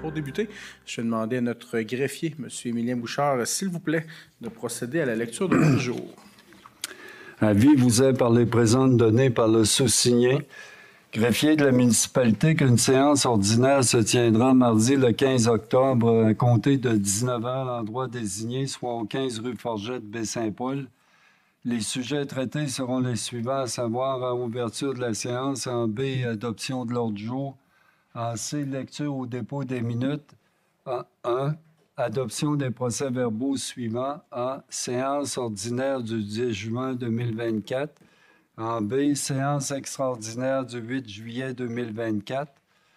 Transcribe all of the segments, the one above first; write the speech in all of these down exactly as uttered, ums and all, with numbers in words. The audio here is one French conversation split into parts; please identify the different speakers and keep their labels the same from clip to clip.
Speaker 1: pour débuter, je vais demander à notre greffier, M. Émilien Bouchard, s'il vous plaît, de procéder à la lecture de l'ordre du jour.
Speaker 2: Avis vous est par les présentes données par le sous-signé, greffier de la municipalité, qu'une séance ordinaire se tiendra mardi le quinze octobre à compter de dix-neuf heures à l'endroit désigné, soit au quinze rue Forgette, Baie-Saint-Paul. Les sujets traités seront les suivants, à savoir en ouverture de la séance, en B, adoption de l'ordre du jour, en C, lecture au dépôt des minutes, en un, adoption des procès-verbaux suivants, en séance ordinaire du dix juin deux mille vingt-quatre, en B, séance extraordinaire du huit juillet deux mille vingt-quatre,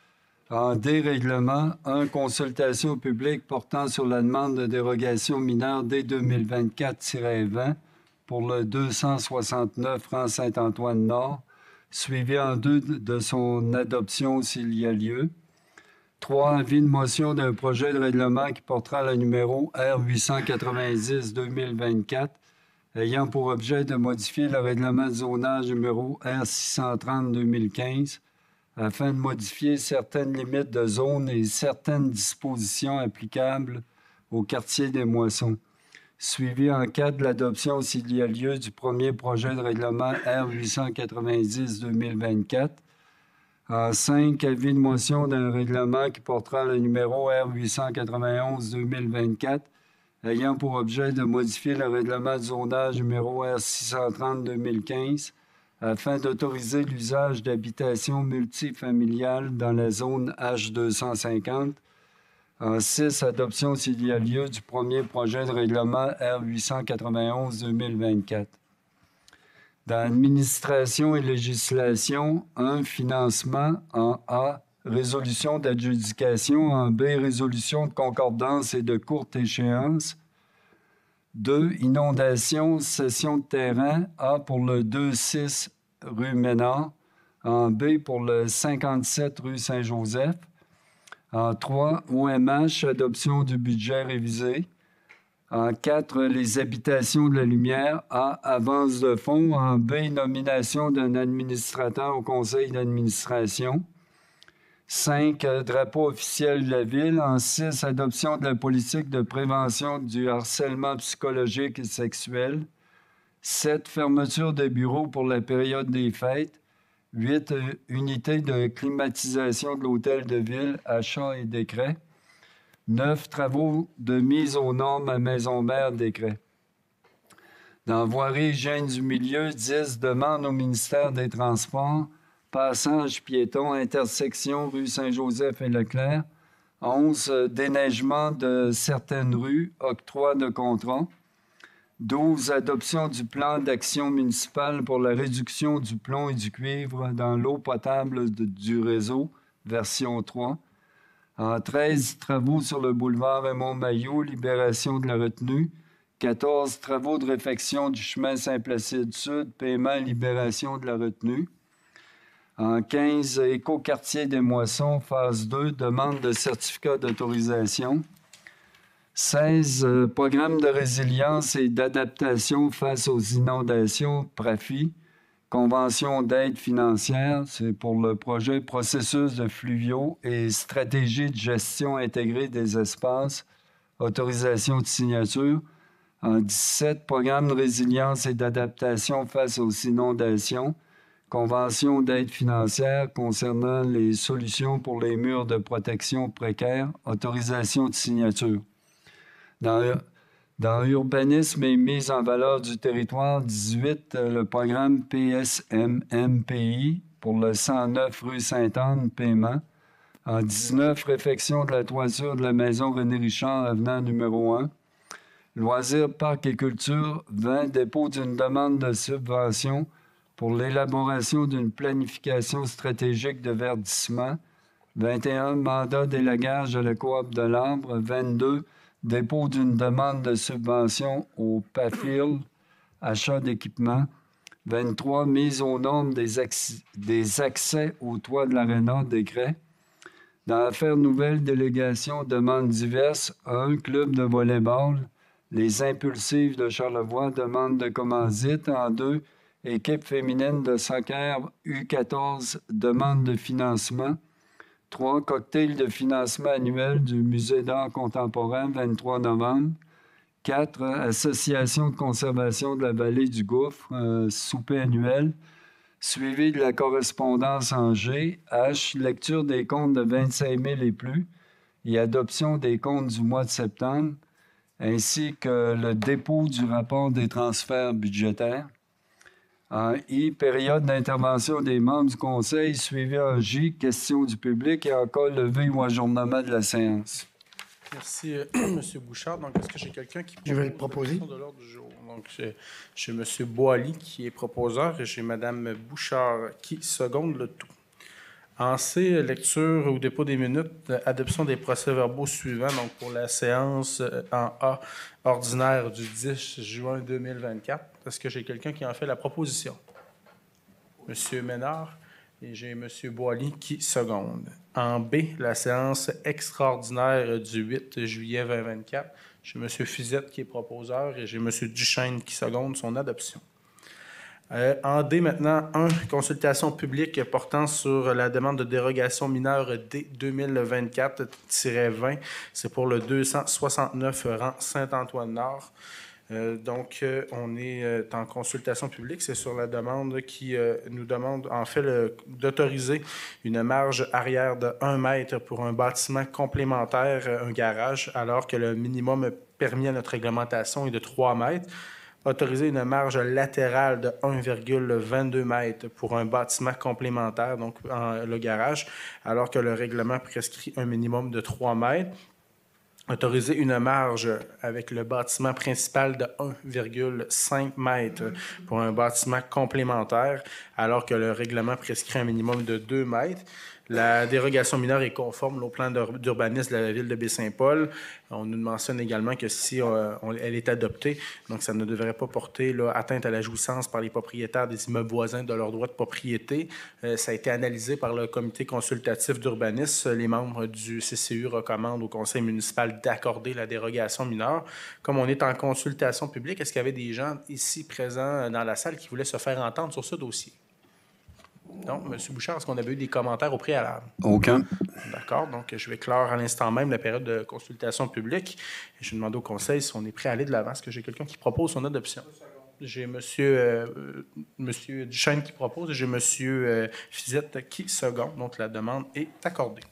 Speaker 2: en D, règlement, un, consultation publique portant sur la demande de dérogation mineure D deux mille vingt-quatre vingt pour le deux cent soixante-neuf rang Saint-Antoine-Nord, suivi en deux de son adoption s'il y a lieu. trois. Avis de motion d'un projet de règlement qui portera le numéro R huit cent quatre-vingt-dix deux mille vingt-quatre, ayant pour objet de modifier le règlement de zonage numéro R six cent trente deux mille quinze, afin de modifier certaines limites de zone et certaines dispositions applicables au quartier des Moissons. Suivi en cas de l'adoption s'il y a lieu du premier projet de règlement R huit cent quatre-vingt-dix deux mille vingt-quatre. En cinq, avis de motion d'un règlement qui portera le numéro R huit cent quatre-vingt-onze deux mille vingt-quatre, ayant pour objet de modifier le règlement de zonage numéro R six cent trente deux mille quinze, afin d'autoriser l'usage d'habitations multifamiliales dans la zone H deux cent cinquante. En six, adoption s'il y a lieu du premier projet de règlement R huit cent quatre-vingt-onze deux mille vingt-quatre. Dans administration et législation, un, financement, en A, résolution d'adjudication, en B, résolution de concordance et de courte échéance. deux, inondation, cession de terrain, A pour le deux six rue Ménard, en B pour le cinquante-sept rue Saint-Joseph. En trois, O M H, adoption du budget révisé. En quatre, les habitations de la lumière. A, avance de fonds. En B, nomination d'un administrateur au conseil d'administration. cinq, drapeau officiel de la ville. En six, adoption de la politique de prévention du harcèlement psychologique et sexuel. sept, fermeture des bureaux pour la période des fêtes. huit, unité de climatisation de l'hôtel de ville, achat et décret. neuf, travaux de mise aux normes à Maison-Mère, décret. Dans voirie hygiène du milieu, dix, demande au ministère des Transports, passage piéton, intersection rue Saint-Joseph et Leclerc. onze, déneigement de certaines rues, octroi de contrat. douze, adoption du plan d'action municipale pour la réduction du plomb et du cuivre dans l'eau potable de, du réseau, version trois. En treize, travaux sur le boulevard Raymond-Mailloux, libération de la retenue. quatorze, travaux de réfection du chemin Saint-Placide-Sud, paiement et libération de la retenue. En quinze, écoquartier des Moissons, phase deux, demande de certificat d'autorisation. seize, euh, programme de résilience et d'adaptation face aux inondations, PRAFI, convention d'aide financière, c'est pour le projet processus de fluviaux et stratégie de gestion intégrée des espaces, autorisation de signature. En dix-sept, programme de résilience et d'adaptation face aux inondations, convention d'aide financière concernant les solutions pour les murs de protection précaires, autorisation de signature. Dans, dans urbanisme et mise en valeur du territoire, dix-huit, le programme P S M M P I pour le cent neuf rue Sainte-Anne, paiement. En dix-neuf, réfection de la toiture de la maison René Richard, avenant numéro un. Loisirs, parcs et culture, vingt, dépôt d'une demande de subvention pour l'élaboration d'une planification stratégique de verdissement. vingt et un, mandat d'élagage à la coop de l'Arbre. vingt-deux, dépôt d'une demande de subvention au P A F I L, achat d'équipement. vingt-trois, mise aux normes des, acc- des accès au toit de l'aréna, décret. Dans l'affaire nouvelle, délégation, demandes diverses. un, club de volley-ball. Les Impulsives de Charlevoix, demande de commandite. En deux, équipe féminine de soccer U quatorze, demande de financement. Trois, cocktail de financement annuel du Musée d'art contemporain, vingt-trois novembre. Quatre, association de conservation de la vallée du Gouffre, euh, souper annuel. Suivi de la correspondance en G. H, lecture des comptes de vingt-cinq mille et plus et adoption des comptes du mois de septembre, ainsi que le dépôt du rapport des transferts budgétaires. En I, période d'intervention des membres du Conseil, suivi en J, questions du public et encore levé ou ajournement de la séance.
Speaker 1: Merci, euh, M. Bouchard. Donc, est-ce que j'ai quelqu'un qui
Speaker 3: Je vais le proposer.
Speaker 1: de l'ordre du jour? Donc, j'ai, j'ai M. Boily qui est proposeur et j'ai Mme Bouchard qui seconde le tout. En C, lecture ou dépôt des minutes, adoption des procès-verbaux suivants. Donc, pour la séance en A ordinaire du dix juin deux mille vingt-quatre, est-ce que j'ai quelqu'un qui en fait la proposition? M. Ménard. Et j'ai M. Boily qui seconde. En B, la séance extraordinaire du huit juillet deux mille vingt-quatre, j'ai M. Fizette qui est proposeur et j'ai M. Duchesne qui seconde son adoption. Euh, en D maintenant, un, consultation publique portant sur la demande de dérogation mineure D deux mille vingt-quatre vingt. C'est pour le deux cent soixante-neuf rang Saint-Antoine-Nord. Euh, donc, euh, on est euh, en consultation publique. C'est sur la demande qui euh, nous demande, en fait, le, d'autoriser une marge arrière de un mètre pour un bâtiment complémentaire, euh, un garage, alors que le minimum permis à notre réglementation est de trois mètres. Autoriser une marge latérale de un virgule vingt-deux mètres pour un bâtiment complémentaire, donc en, le garage, alors que le règlement prescrit un minimum de trois mètres. Autoriser une marge avec le bâtiment principal de un virgule cinq mètres pour un bâtiment complémentaire, alors que le règlement prescrit un minimum de deux mètres. La dérogation mineure est conforme au plan d'urbanisme de la ville de Baie-Saint-Paul. On nous mentionne également que si euh, on, elle est adoptée, donc ça ne devrait pas porter là, atteinte à la jouissance par les propriétaires des immeubles voisins de leur droit de propriété. Euh, ça a été analysé par le comité consultatif d'urbanisme. Les membres du C C U recommandent au conseil municipal d'accorder la dérogation mineure. Comme on est en consultation publique, est-ce qu'il y avait des gens ici présents dans la salle qui voulaient se faire entendre sur ce dossier? Non, M. Bouchard, est-ce qu'on avait eu des commentaires au préalable?
Speaker 2: Aucun.
Speaker 1: D'accord. Donc, je vais clore à l'instant même la période de consultation publique. Et je vais demander au conseil si on est prêt à aller de l'avant. Est-ce que j'ai quelqu'un qui propose son adoption? J'ai M. Euh, Monsieur Duchesne qui propose et j'ai M. Euh, Fizette qui seconde. Donc, la demande est accordée.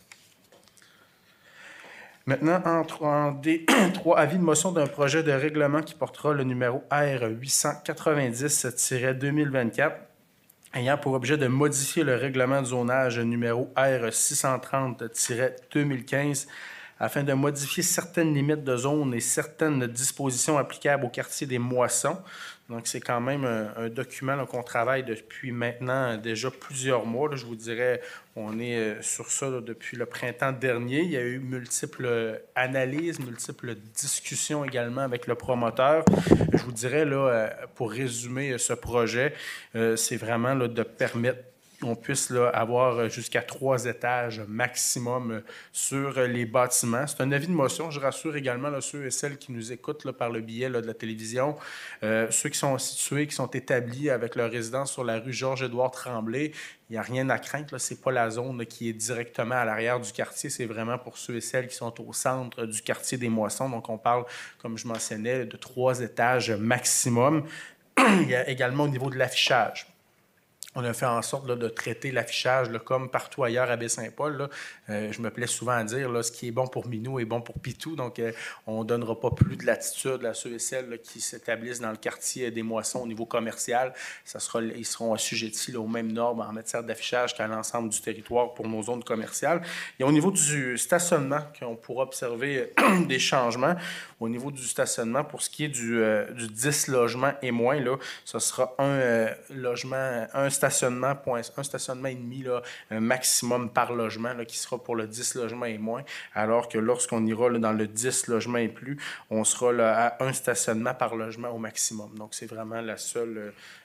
Speaker 1: Maintenant, en, en D, trois avis de motion d'un projet de règlement qui portera le numéro R huit cent quatre-vingt-dix deux mille vingt-quatre. Ayant pour objet de modifier le règlement de zonage numéro R six cent trente deux mille quinze afin de modifier certaines limites de zone et certaines dispositions applicables au quartier des Moissons. Donc, c'est quand même un, un document là, qu'on travaille depuis maintenant déjà plusieurs mois. Là, je vous dirais, on est sur ça là, depuis le printemps dernier. Il y a eu multiples analyses, multiples discussions également avec le promoteur. Je vous dirais, là, pour résumer ce projet, c'est vraiment là, de permettre qu'on puisse là, avoir jusqu'à trois étages maximum sur les bâtiments. C'est un avis de motion. Je rassure également là, ceux et celles qui nous écoutent là, par le biais là, de la télévision, euh, ceux qui sont situés, qui sont établis avec leur résidence sur la rue Georges-Édouard Tremblay. Il n'y a rien à craindre. Ce n'est pas la zone là, qui est directement à l'arrière du quartier. C'est vraiment pour ceux et celles qui sont au centre du quartier des Moissons. Donc, on parle, comme je mentionnais, de trois étages maximum. Il y a également au niveau de l'affichage. On a fait en sorte là, de traiter l'affichage là, comme partout ailleurs à Baie-Saint-Paul. Là. Euh, je me plais souvent à dire là, ce qui est bon pour Minou est bon pour Pitou. Donc, euh, on ne donnera pas plus de latitude à ceux et celles là, qui s'établissent dans le quartier des Moissons au niveau commercial. Ça sera, ils seront assujettis là, aux mêmes normes en matière d'affichage qu'à l'ensemble du territoire pour nos zones commerciales. Et au niveau du stationnement, qu'on pourra observer euh, des changements. Au niveau du stationnement, pour ce qui est du, euh, du dix logements et moins, là, ce sera un euh, logement, un stationnement, point, un stationnement et demi là, un maximum par logement là, qui sera pour le dix logements et moins, alors que lorsqu'on ira là, dans le dix logements et plus, on sera là, à un stationnement par logement au maximum. Donc, c'est vraiment la seule,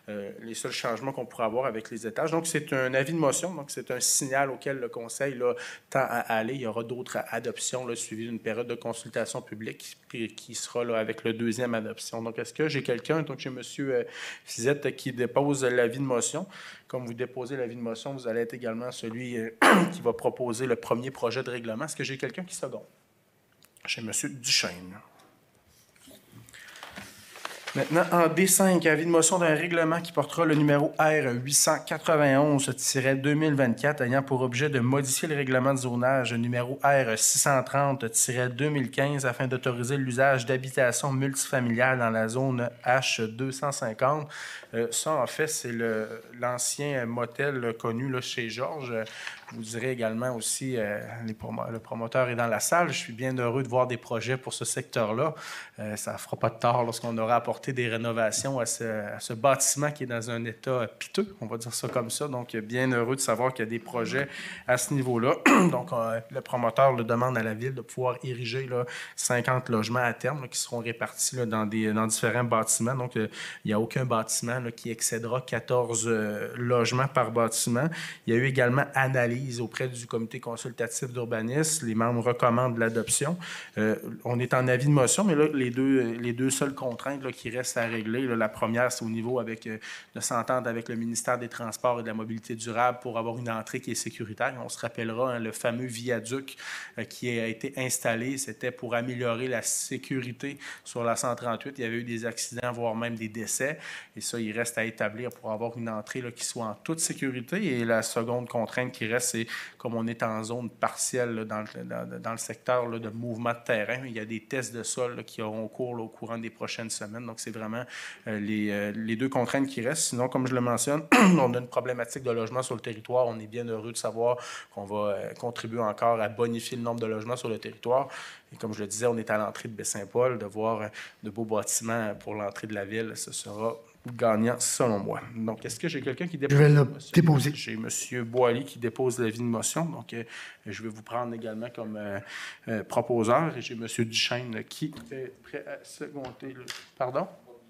Speaker 1: euh, les seuls changements qu'on pourrait avoir avec les étages. Donc, c'est un avis de motion, donc c'est un signal auquel le Conseil là, tend à aller. Il y aura d'autres adoptions là, suivies d'une période de consultation publique qui, qui sera là, avec le deuxième adoption. Donc, est-ce que j'ai quelqu'un, donc j'ai M. Fizette qui dépose l'avis de motion. Comme vous déposez l'avis de motion, vous allez être également celui euh, qui va proposer le premier projet de règlement. Est-ce que j'ai quelqu'un qui seconde? Chez M. Duchesne. Maintenant, en D cinq, avis de motion d'un règlement qui portera le numéro R huit cent quatre-vingt-onze deux mille vingt-quatre ayant pour objet de modifier le règlement de zonage numéro R six cent trente deux mille quinze afin d'autoriser l'usage d'habitations multifamiliales dans la zone H deux cent cinquante. Euh, ça, en fait, c'est le, l'ancien motel connu là, chez Georges. Vous direz également aussi, euh, les prom- le promoteur est dans la salle. Je suis bien heureux de voir des projets pour ce secteur-là. Euh, ça ne fera pas de tort lorsqu'on aura apporté des rénovations à ce, à ce bâtiment qui est dans un état piteux, on va dire ça comme ça. Donc, bien heureux de savoir qu'il y a des projets à ce niveau-là. Donc, euh, le promoteur le demande à la Ville de pouvoir ériger là, cinquante logements à terme là, qui seront répartis là, dans, des, dans différents bâtiments. Donc, euh, il n'y a aucun bâtiment là, qui excédera quatorze euh, logements par bâtiment. Il y a eu également analyse auprès du comité consultatif d'urbanisme. Les membres recommandent l'adoption. Euh, on est en avis de motion, mais là, les deux, les deux seules contraintes là, qui restent à régler, là, la première, c'est au niveau avec, euh, de s'entendre avec le ministère des Transports et de la Mobilité durable pour avoir une entrée qui est sécuritaire. On se rappellera hein, le fameux viaduc euh, qui a été installé, c'était pour améliorer la sécurité sur la cent trente-huit. Il y avait eu des accidents, voire même des décès. Et ça, il reste à établir pour avoir une entrée là, qui soit en toute sécurité. Et la seconde contrainte qui reste, c'est comme on est en zone partielle là, dans, le, dans, dans le secteur là, de mouvement de terrain, il y a des tests de sol là, qui auront cours là, au courant des prochaines semaines. Donc, c'est vraiment euh, les, euh, les deux contraintes qui restent. Sinon, comme je le mentionne, on a une problématique de logement sur le territoire. On est bien heureux de savoir qu'on va euh, contribuer encore à bonifier le nombre de logements sur le territoire. Et comme je le disais, on est à l'entrée de Baie-Saint-Paul. De voir euh, de beaux bâtiments pour l'entrée de la ville, ce sera gagnant selon moi. Donc, est-ce que j'ai quelqu'un qui dépose?
Speaker 3: Je vais le déposer.
Speaker 1: J'ai M. Boily qui dépose l'avis de motion. Donc, euh, je vais vous prendre également comme euh, euh, proposeur. Et j'ai M. Duchesne qui est prêt à seconder. Le... Pardon?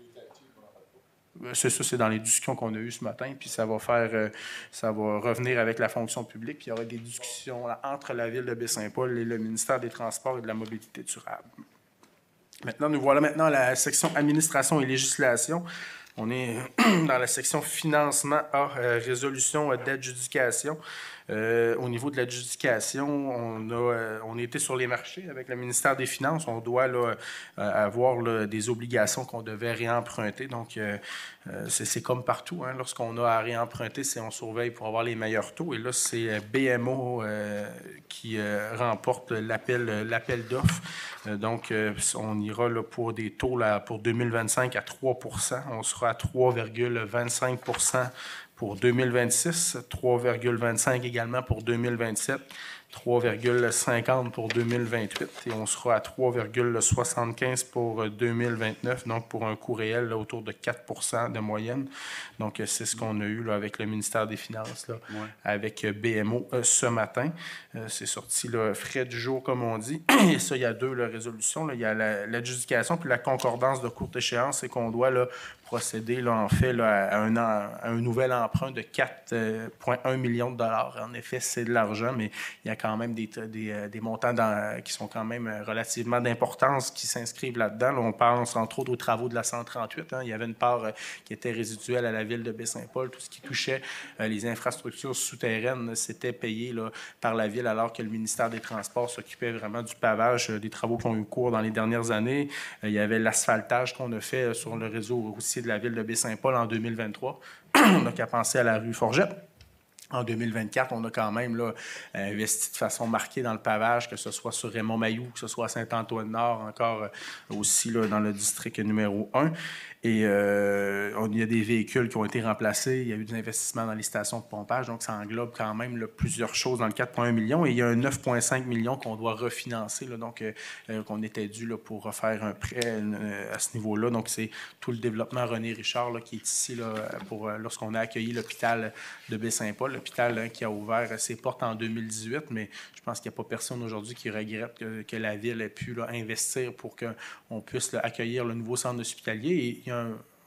Speaker 1: C'est ça, c'est dans les discussions qu'on a eues ce matin, puis ça va faire, euh, ça va revenir avec la fonction publique, puis il y aura des discussions là, entre la Ville de Baie-Saint-Paul et le ministère des Transports et de la Mobilité durable. Maintenant, nous voilà maintenant à la section administration et législation. On est dans la section financement à euh, résolution euh, d'adjudication. Euh, au niveau de l'adjudication, on a, euh, on a été sur les marchés avec le ministère des Finances. On doit là, euh, avoir là, des obligations qu'on devait réemprunter. Donc, euh, euh, c'est, c'est comme partout. Hein. Lorsqu'on a à réemprunter, c'est on surveille pour avoir les meilleurs taux. Et là, c'est B M O euh, qui euh, remporte l'appel, l'appel d'offres. Euh, donc, euh, on ira là, pour des taux là, pour deux mille vingt-cinq à trois pour cent. On sera à trois virgule vingt-cinq pour cent pour deux mille vingt-six, trois virgule vingt-cinq également pour deux mille vingt-sept, trois virgule cinquante pour deux mille vingt-huit et on sera à trois virgule soixante-quinze pour deux mille vingt-neuf, donc pour un coût réel là, autour de quatre pour cent de moyenne. Donc, c'est ce qu'on a eu là, avec le ministère des Finances, là, ouais. avec B M O euh, ce matin. Euh, c'est sorti là, frais du jour, comme on dit. Et ça, il y a deux là, résolutions. Là. Il y a la, l'adjudication puis la concordance de courte échéance, c'est qu'on doit là, procéder là, en fait là, à, un, à un nouvel emprunt de quatre virgule un millions de dollars. En effet, c'est de l'argent, mais il y a quand même des, des, des montants dans, qui sont quand même relativement d'importance qui s'inscrivent là-dedans. Là, on pense entre autres aux travaux de la cent trente-huit. Hein. Il y avait une part euh, qui était résiduelle à la ville de Baie-Saint-Paul. Tout ce qui touchait euh, les infrastructures souterraines, c'était payé là, par la ville, alors que le ministère des Transports s'occupait vraiment du pavage euh, des travaux qui ont eu cours dans les dernières années. Euh, il y avait l'asphaltage qu'on a fait euh, sur le réseau routier de la ville de Baie-Saint-Paul en deux mille vingt-trois. On n'a qu'à penser à la rue Forget. En deux mille vingt-quatre, on a quand même là, investi de façon marquée dans le pavage, que ce soit sur Raymond-Mailloux, que ce soit à Saint-Antoine-Nord, encore aussi là, dans le district numéro un. Et euh, on, il y a des véhicules qui ont été remplacés, il y a eu des investissements dans les stations de pompage, donc ça englobe quand même là, plusieurs choses dans le quatre virgule un million. Et il y a un neuf virgule cinq millions qu'on doit refinancer, là, donc euh, qu'on était dû là, pour refaire un prêt euh, à ce niveau-là. Donc c'est tout le développement René Richard là, qui est ici là, pour, euh, lorsqu'on a accueilli l'hôpital de Baie-Saint-Paul, l'hôpital hein, qui a ouvert ses portes en deux mille dix-huit, mais je pense qu'il n'y a pas personne aujourd'hui qui regrette que, que la ville ait pu là, investir pour qu'on puisse là, accueillir le nouveau centre hospitalier. Et il y a un,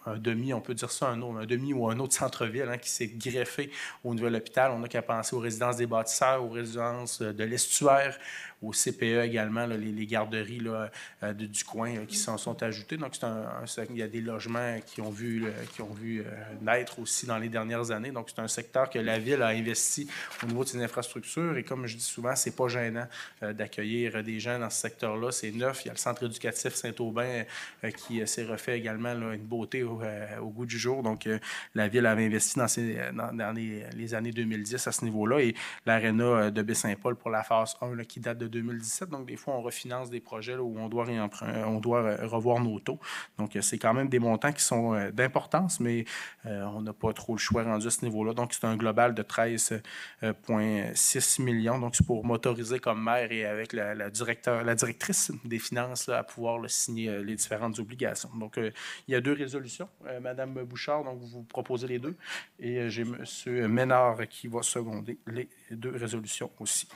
Speaker 1: un demi, on peut dire ça, un, un demi ou un autre centre-ville hein, qui s'est greffé au nouvel hôpital. On n'a qu'à penser aux résidences des bâtisseurs, aux résidences de l'estuaire, au C P E également, là, les, les garderies là, euh, de, du coin euh, qui s'en sont ajoutées. Donc, c'est un, un, il y a des logements qui ont vu, là, qui ont vu euh, naître aussi dans les dernières années. Donc, c'est un secteur que la Ville a investi au niveau de ses infrastructures. Et comme je dis souvent, c'est pas gênant euh, d'accueillir des gens dans ce secteur-là. C'est neuf. Il y a le centre éducatif Saint-Aubin euh, qui euh, s'est refait également là, une beauté au, euh, au goût du jour. Donc, euh, la Ville avait investi dans, ces, dans, dans les, les années deux mille dix à ce niveau-là. Et l'aréna de Baie-Saint-Paul pour la phase un là, qui date de deux mille dix-sept. Donc, des fois, on refinance des projets là, où on doit, on doit revoir nos taux. Donc, c'est quand même des montants qui sont d'importance, mais euh, on n'a pas trop le choix rendu à ce niveau-là. Donc, c'est un global de treize virgule six millions. Donc, c'est pour m'autoriser comme maire et avec la, la, directeur, la directrice des finances là, à pouvoir là, signer les différentes obligations. Donc, euh, il y a deux résolutions. Euh, Madame Bouchard, donc vous proposez les deux. Et euh, j'ai M. Ménard qui va seconder les deux résolutions aussi.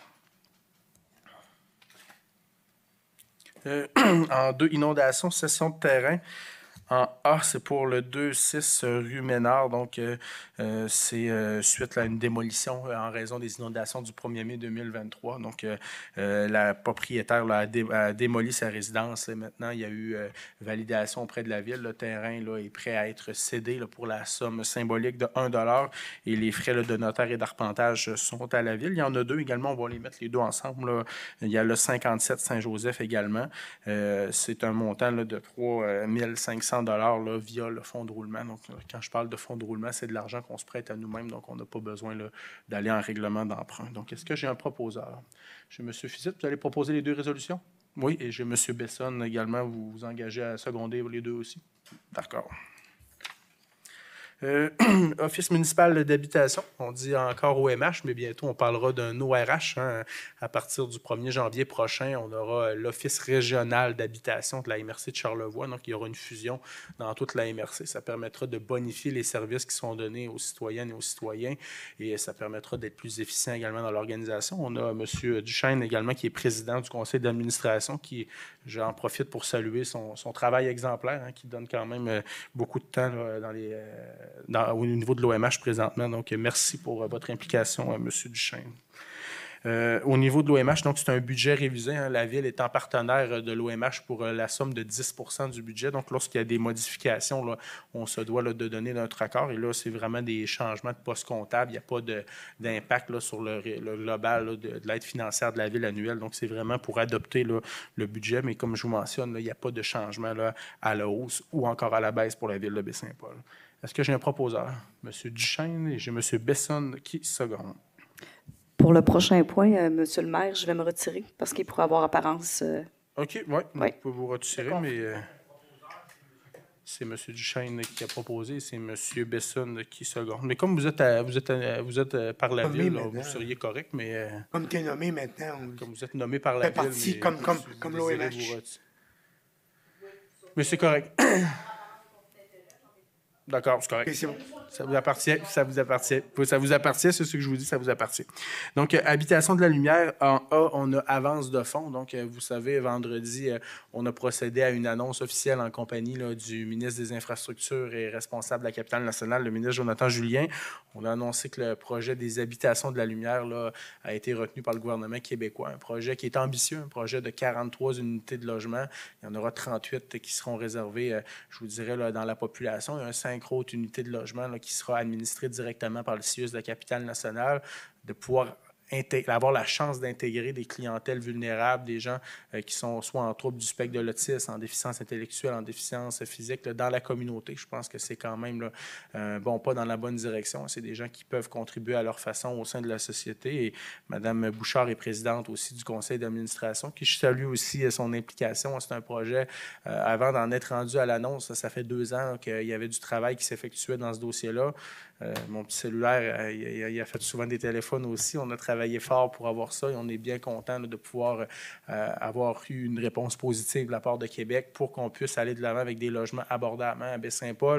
Speaker 1: Euh, en deux, inondations, cession de terrain. En A, c'est pour le deux six rue Ménard. Donc, euh, euh, c'est euh, suite à une démolition euh, en raison des inondations du premier mai deux mille vingt-trois. Donc, euh, euh, la propriétaire là, a, dé, a démoli sa résidence. Et maintenant, il y a eu euh, validation auprès de la Ville. Le terrain là, est prêt à être cédé là, pour la somme symbolique de un dollar. Et les frais là, de notaire et d'arpentage sont à la Ville. Il y en a deux également. On va les mettre les deux ensemble. Là. Il y a le cinquante-sept Saint-Joseph également. Euh, c'est un montant là, de trois mille cinq cents dollars là, via le fonds de roulement. Donc, là, quand je parle de fonds de roulement, c'est de l'argent qu'on se prête à nous-mêmes, donc on n'a pas besoin là, d'aller en règlement d'emprunt. Donc, est-ce que j'ai un proposeur? J'ai M. Fisit, vous allez proposer les deux résolutions? Oui, et j'ai M. Besson également, vous vous engagez à seconder les deux aussi? D'accord. Euh, Office municipal d'habitation, on dit encore O M H, mais bientôt on parlera d'un O R H. Hein. À partir du premier janvier prochain, on aura l'Office régional d'habitation de la M R C de Charlevoix. Donc, il y aura une fusion dans toute la M R C. Ça permettra de bonifier les services qui sont donnés aux citoyennes et aux citoyens et ça permettra d'être plus efficient également dans l'organisation. On a M. Duchesne également qui est président du conseil d'administration qui, j'en profite pour saluer son, son travail exemplaire hein, qui donne quand même euh, beaucoup de temps là, dans les... Euh, Dans, au niveau de l'O M H présentement. Donc, merci pour euh, votre implication, euh, M. Duchesne. Euh, au niveau de l'O M H, donc c'est un budget révisé. Hein, la Ville étant partenaire de l'O M H pour euh, la somme de dix pour cent du budget. Donc, lorsqu'il y a des modifications, là, on se doit là, de donner notre accord. Et là, c'est vraiment des changements de poste comptable. Il n'y a pas de, d'impact là, sur le, le global là, de, de l'aide financière de la Ville annuelle. Donc, c'est vraiment pour adopter là, le budget. Mais comme je vous mentionne, là, il n'y a pas de changement là, à la hausse ou encore à la baisse pour la Ville de Baie-Saint-Paul. Est-ce que j'ai un proposeur? M. Duchesne et j'ai M. Besson qui seconde.
Speaker 3: Pour le prochain point, euh, M. le maire, je vais me retirer parce qu'il pourrait avoir apparence... Euh...
Speaker 1: OK, oui,
Speaker 3: ouais.
Speaker 1: Vous pouvez vous retirer, mais euh, c'est M. Duchesne qui a proposé, c'est M. Besson qui seconde. Mais comme vous êtes, à, vous êtes, à, vous êtes à, par la comme Ville, là, vous seriez correct, mais... Euh,
Speaker 4: comme tu es nommé maintenant. On...
Speaker 1: Comme vous êtes nommé par la Ville,
Speaker 4: partie,
Speaker 1: mais...
Speaker 4: Comme, comme,
Speaker 1: vous,
Speaker 4: comme
Speaker 1: vous
Speaker 4: l'O M H.
Speaker 1: Mais c'est correct. D'accord, c'est correct. C'est bon. Ça vous appartient, ça vous appartient. Ça vous appartient, c'est ce que je vous dis, ça vous appartient. Donc, euh, habitation de la lumière, en A, on a avance de fonds. Donc, euh, vous savez, vendredi, euh, on a procédé à une annonce officielle en compagnie là, du ministre des Infrastructures et responsable de la capitale nationale, le ministre Jonathan Julien. On a annoncé que le projet des habitations de la lumière là, a été retenu par le gouvernement québécois. Un projet qui est ambitieux, un projet de quarante-trois unités de logement. Il y en aura trente-huit qui seront réservées, euh, je vous dirais, là, dans la population. Il y a un cinq autres unités de logement là, qui sera administrée directement par le C I U S de la capitale nationale, de pouvoir avoir la chance d'intégrer des clientèles vulnérables, des gens euh, qui sont soit en trouble du spectre de l'autisme, en déficience intellectuelle, en déficience physique, là, dans la communauté. Je pense que c'est quand même là, un bon pas dans la bonne direction. C'est des gens qui peuvent contribuer à leur façon au sein de la société. Et Mme Bouchard est présidente aussi du conseil d'administration, qui je salue aussi son implication. C'est un projet, euh, avant d'en être rendu à l'annonce, ça fait deux ans qu'il y avait du travail qui s'effectuait dans ce dossier-là. Euh, mon petit cellulaire, euh, il, a, il a fait souvent des téléphones aussi. On a travaillé fort pour avoir ça et on est bien content là, de pouvoir euh, avoir eu une réponse positive de la part de Québec pour qu'on puisse aller de l'avant avec des logements abordables. Hein, à Baie-Saint-Paul,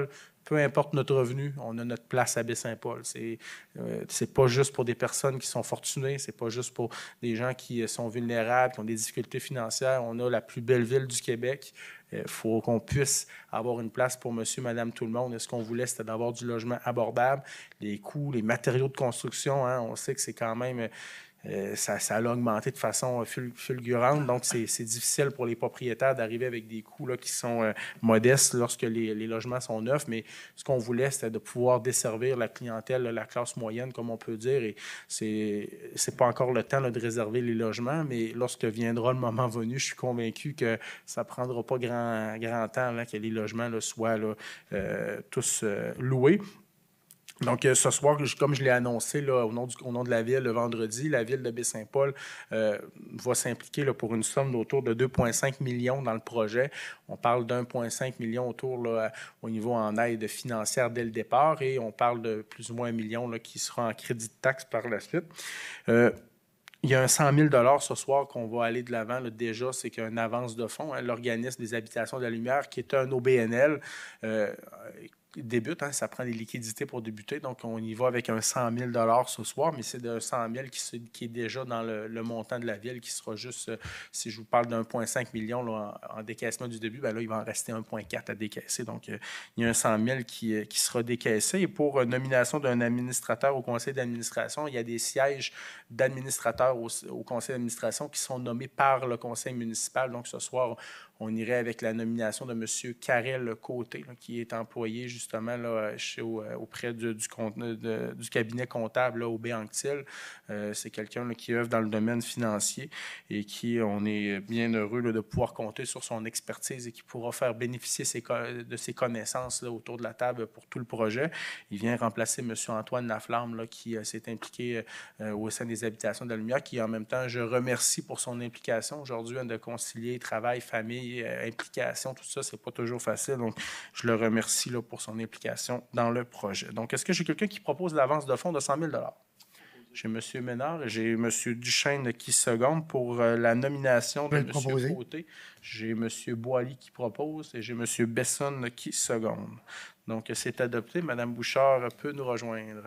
Speaker 1: peu importe notre revenu, on a notre place à Baie-Saint-Paul. C'est euh, c'est pas juste pour des personnes qui sont fortunées, c'est pas juste pour des gens qui sont vulnérables, qui ont des difficultés financières. On a la plus belle ville du Québec. Il faut qu'on puisse avoir une place pour monsieur, madame, tout le monde. Et ce qu'on voulait, c'était d'avoir du logement abordable. Les coûts, les matériaux de construction, hein, on sait que c'est quand même... Euh, ça, ça a augmenté de façon fulgurante. Donc, c'est difficile pour les propriétaires d'arriver avec des coûts là, qui sont euh, modestes lorsque les, les logements sont neufs. Mais ce qu'on voulait, c'était de pouvoir desservir la clientèle, la classe moyenne, comme on peut dire. Et c'est c'est pas encore le temps là, de réserver les logements, mais lorsque viendra le moment venu, je suis convaincu que ça prendra pas grand, grand temps là, que les logements là, soient là, euh, tous euh, loués. Donc, ce soir, comme je l'ai annoncé là, au, nom du, au nom de la Ville le vendredi, la Ville de Baie-Saint-Paul euh, va s'impliquer pour une somme d'autour de deux virgule cinq millions dans le projet. On parle d'un virgule cinq million autour là, au niveau en aide financière dès le départ et on parle de plus ou moins un million là, qui sera en crédit de taxe par la suite. Euh, Il y a un cent mille dollars ce soir qu'on va aller de l'avant. Déjà, c'est qu'une avance de fonds. Hein, l'organisme des Habitations de la Lumière, qui est un O B N L, euh, débute, hein, ça prend des liquidités pour débuter, donc on y va avec un cent mille dollars ce soir, mais c'est de cent mille qui, qui est déjà dans le, le montant de la Ville, qui sera juste, euh, si je vous parle d'un virgule cinq million là, en, en décaissement du début, ben là, il va en rester un virgule quatre à décaisser, donc euh, il y a un cent mille qui, euh, qui sera décaissé. Et pour euh, nomination d'un administrateur au conseil d'administration, il y a des sièges d'administrateurs au, au conseil d'administration qui sont nommés par le conseil municipal, donc ce soir, on irait avec la nomination de M. Karel Côté, là, qui est employé justement là, chez, auprès du, du, de, du cabinet comptable là, au Béanctil. Euh, c'est quelqu'un là, qui œuvre dans le domaine financier et qui, on est bien heureux là, de pouvoir compter sur son expertise et qui pourra faire bénéficier ses, de ses connaissances là, autour de la table pour tout le projet. Il vient remplacer M. Antoine Laflamme, là, qui euh, s'est impliqué euh, au sein des Habitations de la Lumière, qui en même temps, je remercie pour son implication aujourd'hui hein, de concilier travail, famille, implication, tout ça, c'est pas toujours facile. Donc, je le remercie là, pour son implication dans le projet. Donc, est-ce que j'ai quelqu'un qui propose l'avance de fonds de cent mille dollars? J'ai M. Ménard et j'ai M. Duchesne qui seconde pour euh, la nomination de M. Côté. J'ai M. Boily qui propose et j'ai M. Besson qui seconde. Donc, c'est adopté. Mme Bouchard peut nous rejoindre.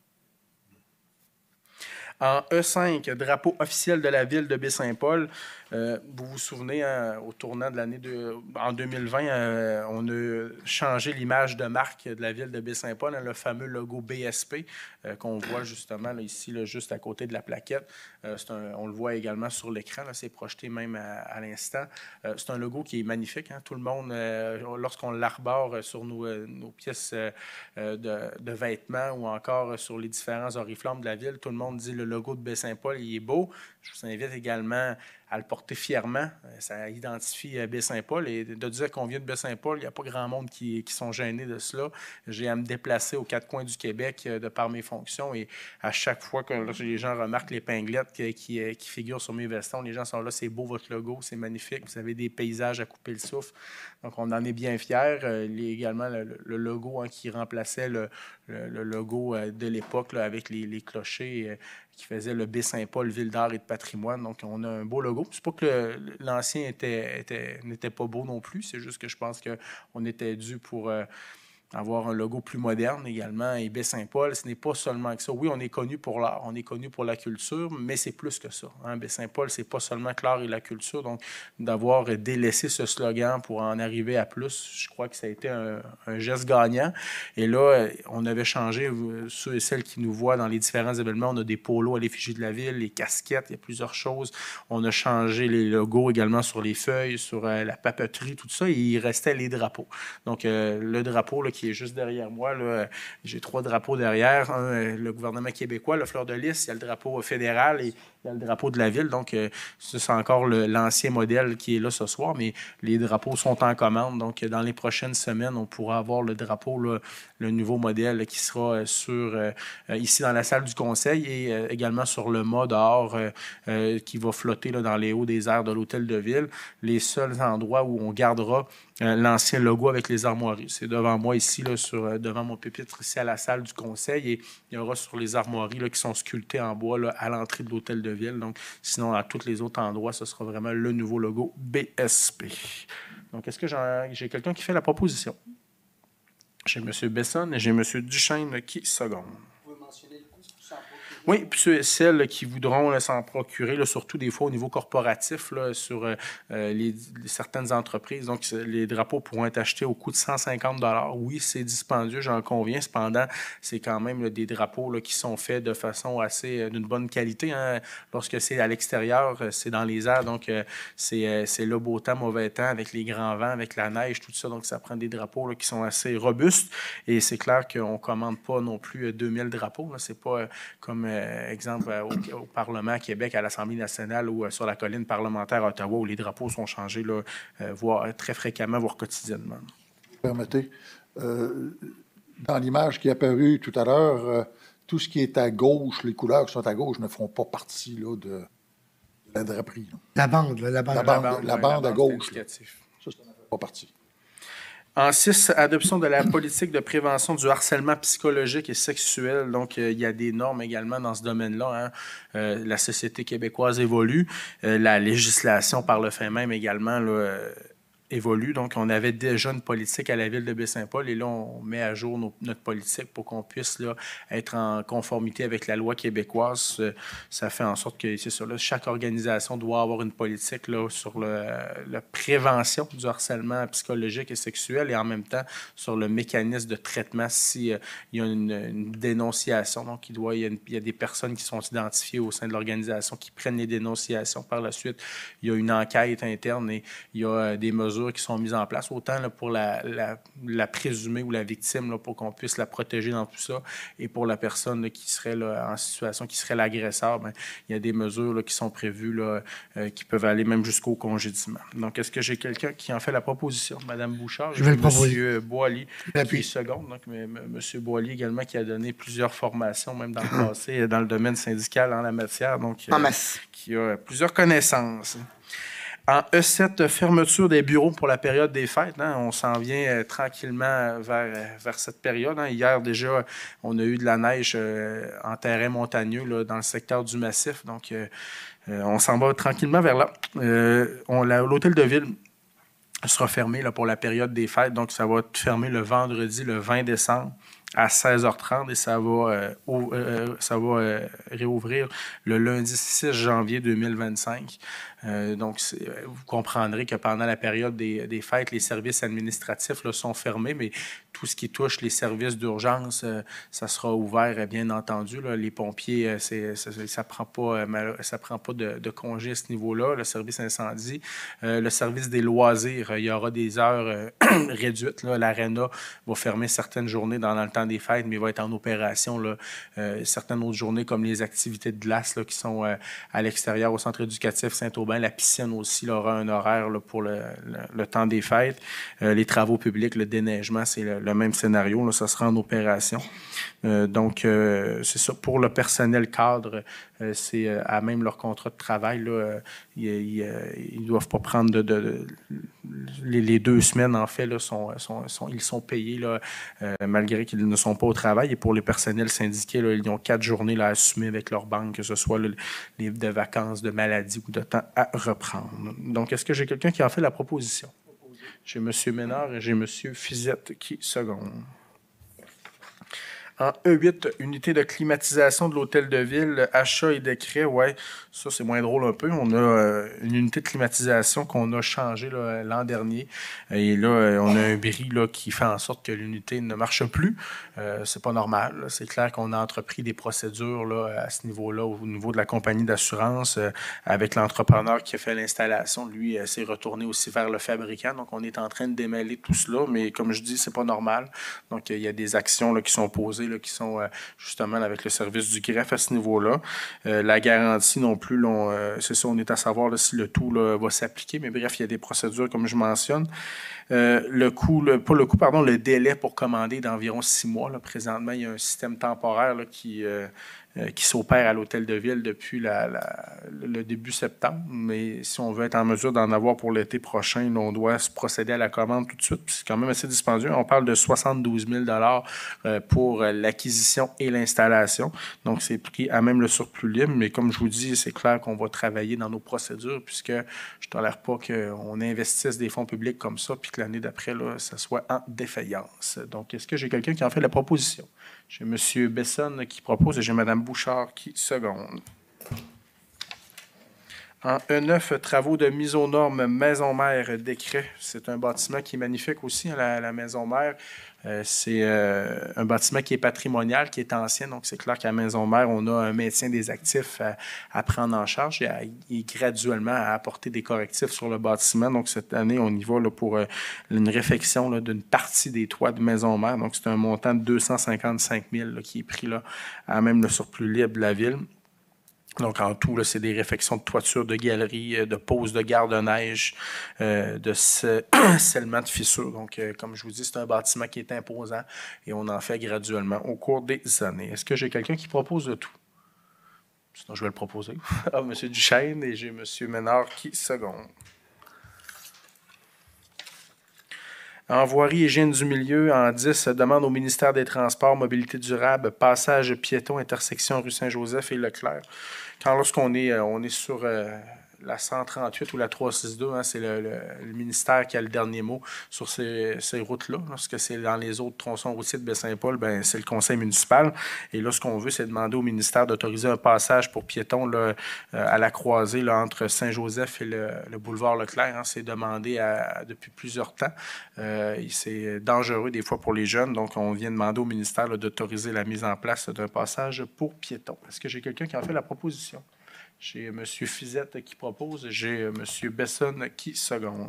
Speaker 1: En E cinq, drapeau officiel de la Ville de Baie-Saint-Paul. Euh, vous vous souvenez, hein, au tournant de l'année de, en deux mille vingt, euh, on a changé l'image de marque de la Ville de Baie-Saint-Paul, hein, le fameux logo B S P euh, qu'on voit justement là, ici, là, juste à côté de la plaquette. Euh, un, on le voit également sur l'écran, c'est projeté même à, à l'instant. Euh, c'est un logo qui est magnifique. Hein, tout le monde, euh, lorsqu'on l'arbore sur nos, euh, nos pièces euh, de, de vêtements ou encore sur les différents oriflammes de la Ville, tout le monde dit le logo de Baie-Saint-Paul, il est beau. Je vous invite également à le porter fièrement. Ça identifie Baie-Saint-Paul. Et de dire qu'on vient de Baie-Saint-Paul, il n'y a pas grand monde qui, qui sont gênés de cela. J'ai à me déplacer aux quatre coins du Québec de par mes fonctions. Et à chaque fois que les gens remarquent l'épinglette qui, qui, qui figure sur mes vestons, les gens sont là, c'est beau votre logo, c'est magnifique. Vous avez des paysages à couper le souffle. Donc, on en est bien fiers. Il y a également le, le logo hein, qui remplaçait le, le, le logo de l'époque avec les, les clochers qui faisait le Baie-Saint-Paul, Ville d'art et de patrimoine. Donc, on a un beau logo. C'est pas que l'ancien était, était, n'était pas beau non plus, c'est juste que je pense qu'on était dû pour euh, avoir un logo plus moderne également. Et Baie-Saint-Paul, ce n'est pas seulement que ça. Oui, on est connu pour l'art, on est connu pour la culture, mais c'est plus que ça. Hein? Baie-Saint-Paul, c'est pas seulement que l'art et la culture. Donc, d'avoir délaissé ce slogan pour en arriver à plus, je crois que ça a été un, un geste gagnant. Et là, on avait changé, ceux et celles qui nous voient dans les différents événements, on a des polos à l'effigie de la ville, les casquettes, il y a plusieurs choses. On a changé les logos également sur les feuilles, sur euh, la papeterie, tout ça, et il restait les drapeaux. Donc, euh, le drapeau là, qui est juste derrière moi, là, j'ai trois drapeaux derrière. Un, le gouvernement québécois, le fleur de lys, il y a le drapeau fédéral et il y a le drapeau de la ville. Donc, euh, ça, c'est encore le, l'ancien modèle qui est là ce soir, mais les drapeaux sont en commande. Donc, dans les prochaines semaines, on pourra avoir le drapeau, là, le nouveau modèle là, qui sera sur, euh, ici dans la salle du conseil et euh, également sur le mât dehors euh, euh, qui va flotter là, dans les hauts des airs de l'hôtel de ville. Les seuls endroits où on gardera euh, l'ancien logo avec les armoiries. C'est devant moi ici, là, sur, euh, devant mon pupitre ici à la salle du conseil et il y aura sur les armoiries là, qui sont sculptées en bois là, à l'entrée de l'hôtel de ville. Donc, sinon, à tous les autres endroits, ce sera vraiment le nouveau logo B S P. Donc, est-ce que j'ai quelqu'un qui fait la proposition? J'ai M. Besson et j'ai M. Duchesne qui seconde. Oui, puis celles qui voudront là, s'en procurer, là, surtout des fois au niveau corporatif, là, sur euh, les, les, certaines entreprises. Donc, les drapeaux pourront être achetés au coût de cent cinquante dollars. Oui, c'est dispendieux, j'en conviens. Cependant, c'est quand même là, des drapeaux là, qui sont faits de façon assez euh, d'une bonne qualité. Hein. Lorsque c'est à l'extérieur, c'est dans les airs. Donc, euh, c'est, euh, c'est là beau temps, mauvais temps, avec les grands vents, avec la neige, tout ça. Donc, ça prend des drapeaux là, qui sont assez robustes. Et c'est clair qu'on ne commande pas non plus deux mille drapeaux. Là. C'est pas euh, comme... Euh, exemple, euh, au, au Parlement à Québec, à l'Assemblée nationale ou euh, sur la colline parlementaire à Ottawa, où les drapeaux sont changés là, euh, voire, très fréquemment, voire quotidiennement.
Speaker 4: Vous permettez, euh, dans l'image qui est apparue tout à l'heure, euh, tout ce qui est à gauche, les couleurs qui sont à gauche ne font pas partie là, de, de la draperie. Là.
Speaker 5: La bande, là, la bande,
Speaker 4: la bande, la bande, la bande à gauche. Là. Ça, ça n'en fait pas partie.
Speaker 1: En six, adoption de la politique de prévention du harcèlement psychologique et sexuel. Donc, euh, il y a des normes également dans ce domaine-là. Hein. Euh, la société québécoise évolue. Euh, la législation, par le fait même, également, là, euh, évolue. Donc, on avait déjà une politique à la ville de Baie-Saint-Paul et là, on met à jour nos, notre politique pour qu'on puisse là, être en conformité avec la loi québécoise. Ça fait en sorte que, c'est ça, là, chaque organisation doit avoir une politique là, sur le, la prévention du harcèlement psychologique et sexuel et en même temps sur le mécanisme de traitement s'il euh, y a une, une dénonciation. Donc, il, doit, il, y a une, il y a des personnes qui sont identifiées au sein de l'organisation qui prennent les dénonciations. Par la suite, il y a une enquête interne et il y a euh, des mesures qui sont mises en place, autant là, pour la, la, la présumée ou la victime, là, pour qu'on puisse la protéger dans tout ça, et pour la personne là, qui serait là, en situation, qui serait l'agresseur, bien, il y a des mesures là, qui sont prévues, là, euh, qui peuvent aller même jusqu'au congédiement. Donc, est-ce que j'ai quelqu'un qui en fait la proposition? Madame Bouchard,
Speaker 5: je vais le proposer.
Speaker 1: Monsieur Boily, qui est seconde, donc M. Boily également, qui a donné plusieurs formations, même dans le passé, dans le domaine syndical en la matière, donc
Speaker 5: en
Speaker 1: euh,
Speaker 5: masse.
Speaker 1: Qui a plusieurs connaissances. En E sept, fermeture des bureaux pour la période des fêtes. Hein, on s'en vient euh, tranquillement vers, vers cette période. Hein. Hier, déjà, on a eu de la neige euh, en terrain montagneux là, dans le secteur du Massif. Donc, euh, euh, on s'en va tranquillement vers là. Euh, on, la, l'hôtel de ville sera fermé là, pour la période des fêtes. Donc, ça va être fermé le vendredi, le vingt décembre. À seize heures trente et ça va, euh, au, euh, ça va euh, réouvrir le lundi six janvier deux mille vingt-cinq. Euh, donc, c'est, vous comprendrez que pendant la période des, des fêtes, les services administratifs là, sont fermés, mais tout ce qui touche les services d'urgence, euh, ça sera ouvert, bien entendu. Là. Les pompiers, euh, c'est, ça ne prend pas, euh, ça prend pas de, de congé à ce niveau-là. Le service incendie, euh, le service des loisirs, euh, il y aura des heures euh, réduites. Là. L'Arena va fermer certaines journées dans, dans le temps des fêtes, mais il va être en opération là, euh, certaines autres journées comme les activités de glace là, qui sont euh, à l'extérieur au centre éducatif Saint-Aubin. La piscine aussi là, aura un horaire là, pour le, le, le temps des fêtes. Euh, les travaux publics, le déneigement, c'est le, le même scénario. Là, ça sera en opération. Euh, donc, euh, c'est ça. Pour le personnel cadre, euh, c'est euh, à même leur contrat de travail. Là, euh, ils ne doivent pas prendre de... de, de les, les deux semaines, en fait, là, sont, sont, sont, ils sont payés là, euh, malgré qu'ils ne sont pas au travail. Et pour les personnels syndiqués, là, ils ont quatre journées là, à assumer avec leur banque, que ce soit là, les, de vacances, de maladie ou de temps à reprendre. Donc, est-ce que j'ai quelqu'un qui en fait la proposition? J'ai M. Ménard et j'ai M. Fizette qui seconde. En E huit, unité de climatisation de l'hôtel de ville, achat et décret, ouais, ça c'est moins drôle un peu. On a euh, une unité de climatisation qu'on a changée là, l'an dernier. Et là, euh, on a un bris là, qui fait en sorte que l'unité ne marche plus. Euh, c'est pas normal. Là. C'est clair qu'on a entrepris des procédures là, à ce niveau-là, au niveau de la compagnie d'assurance, euh, avec l'entrepreneur qui a fait l'installation. Lui, euh, s'est retourné aussi vers le fabricant. Donc, on est en train de démêler tout cela. Mais comme je dis, c'est pas normal. Donc, il y a des actions là, qui sont posées là, qui sont euh, justement avec le service du greffe à ce niveau-là. Euh, la garantie non plus, là, on, euh, c'est ça, on est à savoir là, si le tout là, va s'appliquer, mais bref, il y a des procédures comme je mentionne. Euh, le coût, le, pas le coût, pardon, le délai pour commander d'environ six mois. Là, présentement, il y a un système temporaire là, qui, euh, euh, qui s'opère à l'Hôtel de Ville depuis la, la, le début septembre. Mais si on veut être en mesure d'en avoir pour l'été prochain, là, on doit se procéder à la commande tout de suite. C'est quand même assez dispendieux. On parle de soixante-douze mille dollars euh, pour euh, l'acquisition et l'installation. Donc, c'est pris à même le surplus libre. Mais comme je vous dis, c'est clair qu'on va travailler dans nos procédures puisque je ne tolère pas qu'on investisse des fonds publics comme ça puis que l'année d'après, là, ça soit en défaillance. Donc, est-ce que j'ai quelqu'un qui en fait la proposition? J'ai M. Besson qui propose et j'ai Mme Bouchard qui seconde. En E neuf, travaux de mise aux normes Maison Mère décret. C'est un bâtiment qui est magnifique aussi, hein, la, la Maison Mère. Euh, c'est euh, un bâtiment qui est patrimonial, qui est ancien. Donc, c'est clair qu'à Maison Mère, on a un maintien des actifs à, à prendre en charge et, à, et graduellement à apporter des correctifs sur le bâtiment. Donc, cette année, on y va là, pour euh, une réfection là, d'une partie des toits de Maison Mère. Donc, c'est un montant de deux cent cinquante-cinq mille là, qui est pris là, à même le surplus libre de la ville. Donc, en tout, là, c'est des réfections de toiture, de galeries, de poses de garde-neige, euh, de scellement de fissures. Donc, euh, comme je vous dis, c'est un bâtiment qui est imposant et on en fait graduellement au cours des années. Est-ce que j'ai quelqu'un qui propose de tout? Sinon, je vais le proposer. Ah, M. Duchesne et j'ai M. Ménard qui seconde. En voirie et hygiène du milieu, en dix, demande au ministère des Transports, Mobilité durable, passage piéton, intersection rue Saint-Joseph et Leclerc. Quand lorsqu'on est, on est sur euh, la cent trente-huit ou la trois cent soixante-deux, hein, c'est le, le, le ministère qui a le dernier mot sur ces, ces routes-là. Lorsque c'est dans les autres tronçons routiers de Baie-Saint-Paul, ben, c'est le conseil municipal. Et là, ce qu'on veut, c'est demander au ministère d'autoriser un passage pour piétons là, euh, à la croisée là, entre Saint-Joseph et le, le boulevard Leclerc. Hein. C'est demandé à, depuis plusieurs temps. Euh, c'est dangereux des fois pour les jeunes. Donc, on vient demander au ministère là, d'autoriser la mise en place d'un passage pour piétons. Est-ce que j'ai quelqu'un qui en fait la proposition? J'ai M. Fizette qui propose et j'ai M. Besson qui seconde.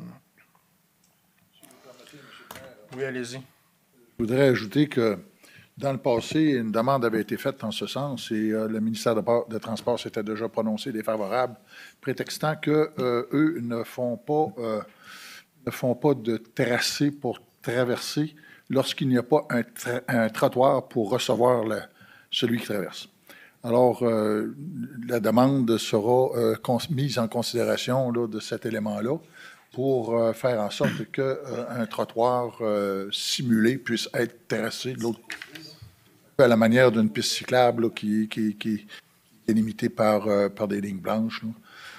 Speaker 1: Oui, allez-y.
Speaker 4: Je voudrais ajouter que dans le passé, une demande avait été faite en ce sens et euh, le ministère de, de Transport s'était déjà prononcé défavorable, prétextant que euh, eux ne font pas euh, ne font pas de tracé pour traverser lorsqu'il n'y a pas un, tra un trottoir pour recevoir le, celui qui traverse. Alors, euh, la demande sera euh, mise en considération là, de cet élément-là pour euh, faire en sorte qu'un euh, trottoir euh, simulé puisse être tracé de l'autre côté, à la manière d'une piste cyclable là, qui, qui, qui est limitée par, euh, par des lignes blanches, là.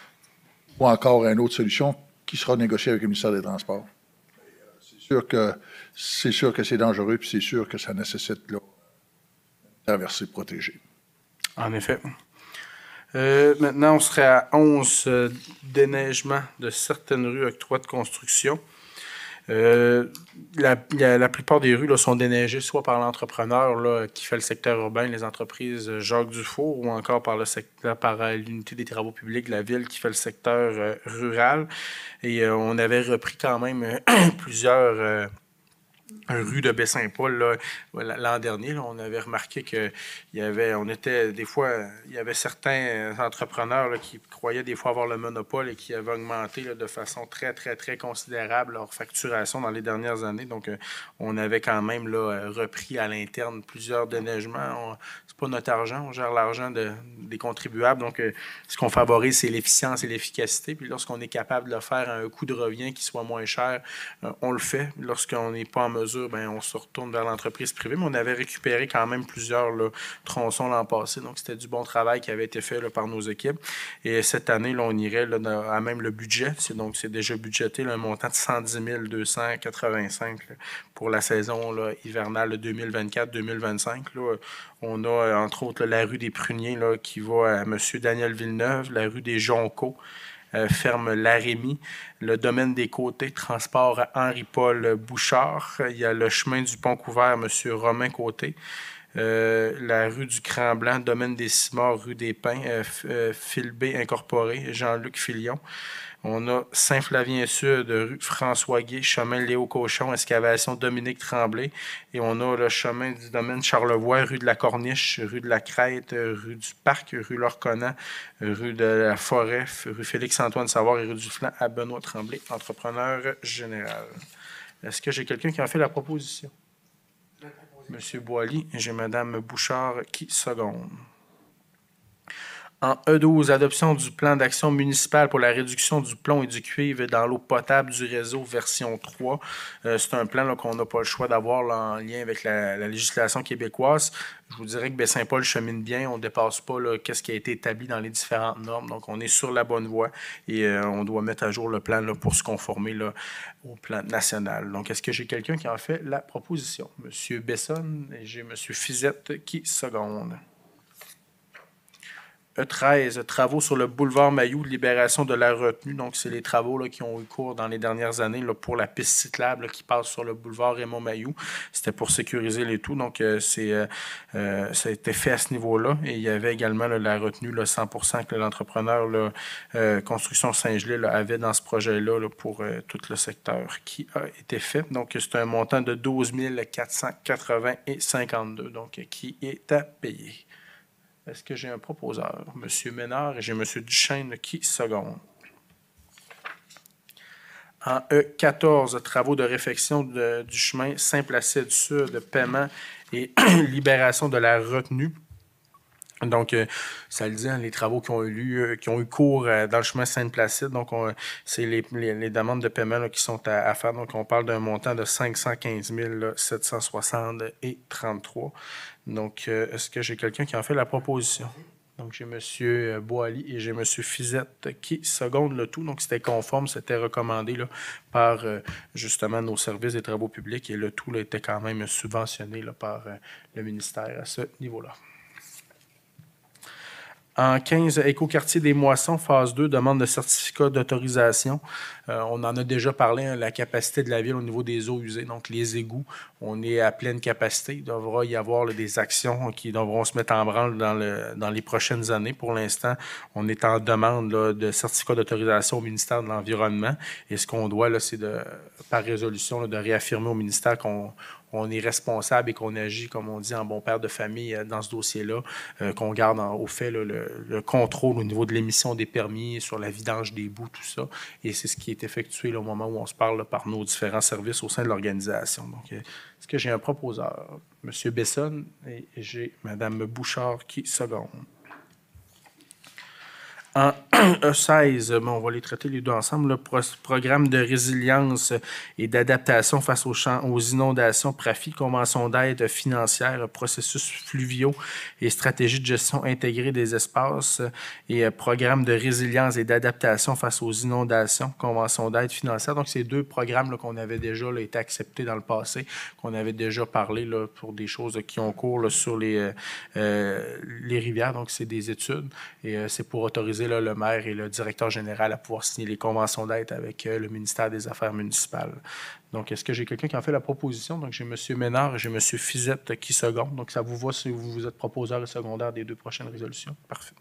Speaker 4: Ou encore une autre solution qui sera négociée avec le ministère des Transports. C'est sûr que c'est sûr que c'est dangereux, puis c'est sûr que ça nécessite là, une traversée protégée.
Speaker 1: En effet. Euh, maintenant, on serait à onze euh, déneigement de certaines rues octrois de construction. Euh, la, la, la plupart des rues là, sont déneigées soit par l'entrepreneur là, qui fait le secteur urbain, les entreprises Jacques Dufour, ou encore par le secteur, par euh, l'unité des travaux publics de la ville qui fait le secteur euh, rural. Et euh, on avait repris quand même euh, plusieurs euh, rue de Baie-Saint-Paul l'an dernier, là, on avait remarqué que il y avait, on était des fois, il y avait certains entrepreneurs là, qui croyaient des fois avoir le monopole et qui avaient augmenté là, de façon très, très, très considérable leur facturation dans les dernières années. Donc, euh, on avait quand même là, repris à l'interne plusieurs déneigements. C'est pas notre argent, on gère l'argent de, des contribuables. Donc, euh, ce qu'on favorise, c'est l'efficience et l'efficacité. Puis lorsqu'on est capable de le faire à un coût de revient qui soit moins cher, euh, on le fait. Lorsqu'on n'est pas en mesure, ben, on se retourne vers l'entreprise privée. Mais on avait récupéré quand même plusieurs là, tronçons l'an passé. Donc, c'était du bon travail qui avait été fait là, par nos équipes. Et cette année, là, on irait là, à même le budget. C'est, donc, c'est déjà budgété là, un montant de cent dix mille deux cent quatre-vingt-cinq là, pour la saison là, hivernale deux mille vingt-quatre deux mille vingt-cinq. Là. On a, entre autres, là, la rue des Pruniers là, qui va à M. Daniel Villeneuve, la rue des Joncos, euh, ferme Larémie, le domaine des Côtés, transport à Henri-Paul Bouchard. Il y a le chemin du Pont-Couvert, M. Romain Côté. Euh, la rue du Cran-Blanc, domaine des Simards, rue des Pins, euh, euh, Philbé Incorporé, Jean-Luc Filion. On a Saint-Flavien-Sud, rue François-Guay, chemin Léo-Cochon, excavation Dominique Tremblay. Et on a le chemin du domaine Charlevoix, rue de la Corniche, rue de la Crête, rue du Parc, rue Lorconan, rue de la Forêt, rue Félix-Antoine Savard et rue du Flanc à Benoît Tremblay, entrepreneur général. Est-ce que j'ai quelqu'un qui a fait la proposition? Monsieur Boily, j'ai Madame Bouchard qui seconde. En E douze, adoption du plan d'action municipal pour la réduction du plomb et du cuivre dans l'eau potable du réseau version trois. Euh, c'est un plan là, qu'on n'a pas le choix d'avoir là, en lien avec la, la législation québécoise. Je vous dirais que Baie-Saint-Paul chemine bien. On ne dépasse pas là, qu'est-ce qui a été établi dans les différentes normes. Donc, on est sur la bonne voie et euh, on doit mettre à jour le plan là, pour se conformer là, au plan national. Donc, est-ce que j'ai quelqu'un qui en fait la proposition? Monsieur Bessonne et j'ai Monsieur Fizette qui seconde. E treize, travaux sur le boulevard Mailloux, libération de la retenue. Donc, c'est les travaux là, qui ont eu cours dans les dernières années là, pour la piste cyclable là, qui passe sur le boulevard Raymond Mailloux. C'était pour sécuriser les tout. Donc, euh, c'est, euh, euh, ça a été fait à ce niveau-là. Et il y avait également là, la retenue là, cent pour cent que l'entrepreneur là, euh, Construction Saint-Gelais là, avait dans ce projet-là là, pour euh, tout le secteur qui a été fait. Donc, c'est un montant de douze mille quatre cent quatre-vingts et cinquante-deux donc, qui est à payer. Est-ce que j'ai un proposeur? Monsieur Ménard et j'ai Monsieur Duchesne qui seconde. En E quatorze, travaux de réfection de, du chemin Saint-Placide Sud, de paiement et libération de la retenue. Donc, euh, ça le dit, hein, les travaux qui ont eu lieu, qui ont eu cours euh, dans le chemin Sainte-Placide. Donc, on, c'est les, les, les demandes de paiement là, qui sont à, à faire. Donc, on parle d'un montant de cinq cent quinze mille sept cent soixante et trente-trois. Donc, euh, est-ce que j'ai quelqu'un qui en fait la proposition? Donc, j'ai M. Boily et j'ai M. Fizette qui secondent le tout. Donc, c'était conforme, c'était recommandé là, par euh, justement nos services des travaux publics et le tout là, était quand même subventionné là, par euh, le ministère à ce niveau-là. En quinze, Écoquartier des Moissons, phase deux, demande de certificat d'autorisation. Euh, on en a déjà parlé, hein, la capacité de la ville au niveau des eaux usées, donc les égouts. On est à pleine capacité. Il devra y avoir là, des actions qui devront se mettre en branle dans, le, dans les prochaines années. Pour l'instant, on est en demande là, de certificat d'autorisation au ministère de l'Environnement. Et ce qu'on doit, là, c'est de, par résolution là, de réaffirmer au ministère qu'on on est responsable et qu'on agit, comme on dit, en bon père de famille euh, dans ce dossier-là, euh, qu'on garde en, au fait là, le, le contrôle au niveau de l'émission des permis, sur la vidange des boues, tout ça. Et c'est ce qui est effectué là, au moment où on se parle là, par nos différents services au sein de l'organisation. Donc, euh, est-ce que j'ai un proposeur? M. Bessonne et j'ai Mme Bouchard qui seconde. En E seize, bon, on va les traiter les deux ensemble, le pro programme de résilience et d'adaptation face aux, champs, aux inondations, PRAFI, convention d'aide financière, processus fluviaux et stratégie de gestion intégrée des espaces et euh, programme de résilience et d'adaptation face aux inondations, convention d'aide financière. Donc, c'est deux programmes là, qu'on avait déjà là, été acceptés dans le passé, qu'on avait déjà parlé là, pour des choses là, qui ont cours là, sur les, euh, euh, les rivières. Donc, c'est des études et euh, c'est pour autoriser là, le maire et le directeur général à pouvoir signer les conventions d'aide avec euh, le ministère des Affaires municipales. Donc, est-ce que j'ai quelqu'un qui en fait la proposition? Donc, j'ai M. Ménard et j'ai M. Fizette qui seconde. Donc, ça vous va si vous êtes proposeur et secondaire des deux prochaines résolutions? Parfait.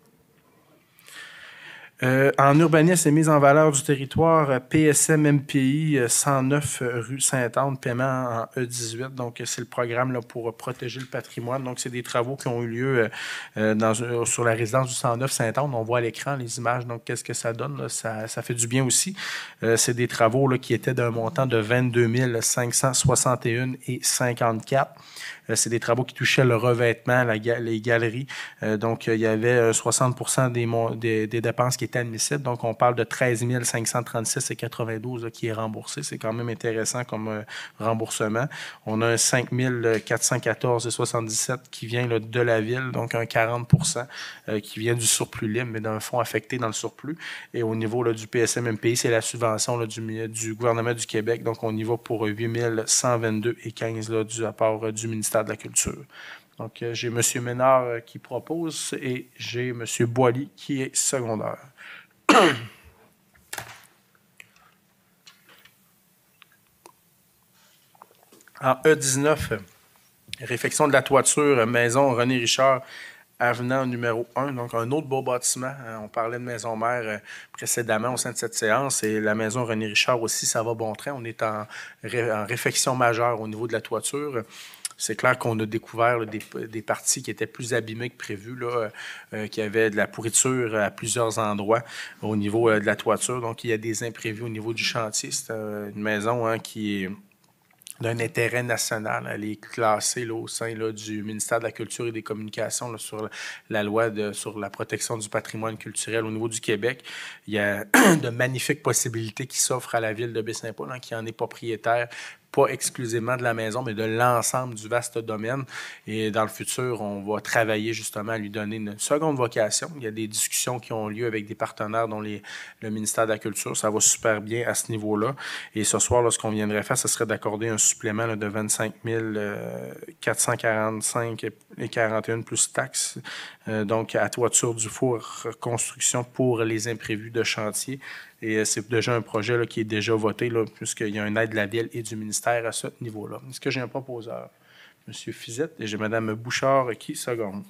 Speaker 1: Euh, en urbanisme et mise en valeur du territoire, P S M M P I, cent neuf rue Sainte-Anne, paiement en E dix-huit. Donc, c'est le programme là, pour protéger le patrimoine. Donc, c'est des travaux qui ont eu lieu euh, dans, sur la résidence du cent neuf Sainte-Anne. On voit à l'écran les images. Donc, qu'est-ce que ça donne? Là? Ça, ça fait du bien aussi. Euh, c'est des travaux là, qui étaient d'un montant de vingt-deux mille cinq cent soixante et un et cinquante-quatre. Euh, c'est des travaux qui touchaient le revêtement, la, les galeries. Euh, donc, il y avait soixante pour cent des, des, des dépenses qui étaient admissibles. Donc, on parle de treize mille cinq cent trente-six et quatre-vingt-douze là, qui est remboursé. C'est quand même intéressant comme euh, remboursement. On a un cinq mille quatre cent quatorze et soixante-dix-sept qui vient là, de la ville, donc un quarante pour cent euh, qui vient du surplus libre, mais d'un fonds affecté dans le surplus. Et au niveau là, du P S M M P I, c'est la subvention là, du, du gouvernement du Québec. Donc, on y va pour huit mille cent vingt-deux et quinze là, du apport euh, du ministère de la Culture. Donc, euh, j'ai M. Ménard euh, qui propose et j'ai M. Boily qui est secondaire. En E dix-neuf, réfection de la toiture, maison René Richard, avenant numéro un, donc un autre beau bâtiment. On parlait de maison mère précédemment au sein de cette séance et la maison René Richard aussi, ça va bon train. On est en, ré, en réfection majeure au niveau de la toiture. C'est clair qu'on a découvert là, des, des parties qui étaient plus abîmées que prévu, là, euh, qu'il y avait de la pourriture à plusieurs endroits au niveau euh, de la toiture. Donc, il y a des imprévus au niveau du chantier. C'est euh, une maison hein, qui est d'un intérêt national. Elle est classée là, au sein là, du ministère de la Culture et des Communications là, sur la loi de, sur la protection du patrimoine culturel au niveau du Québec. Il y a de magnifiques possibilités qui s'offrent à la ville de Baie-Saint-Paul, hein, qui en est propriétaire, pas exclusivement de la maison, mais de l'ensemble du vaste domaine. Et dans le futur, on va travailler justement à lui donner une seconde vocation. Il y a des discussions qui ont lieu avec des partenaires, dont les, le ministère de la Culture. Ça va super bien à ce niveau-là. Et ce soir, là, ce qu'on viendrait faire, ce serait d'accorder un supplément là, de vingt-cinq mille quatre cent quarante-cinq et quarante et un plus taxes. Euh, donc, à toiture du four, construction pour les imprévus de chantier. Et c'est déjà un projet là, qui est déjà voté, là, puisqu'il y a une aide de la Ville et du ministère à ce niveau-là. Est-ce que j'ai un proposeur? M. Fizette, et j'ai Mme Bouchard qui seconde.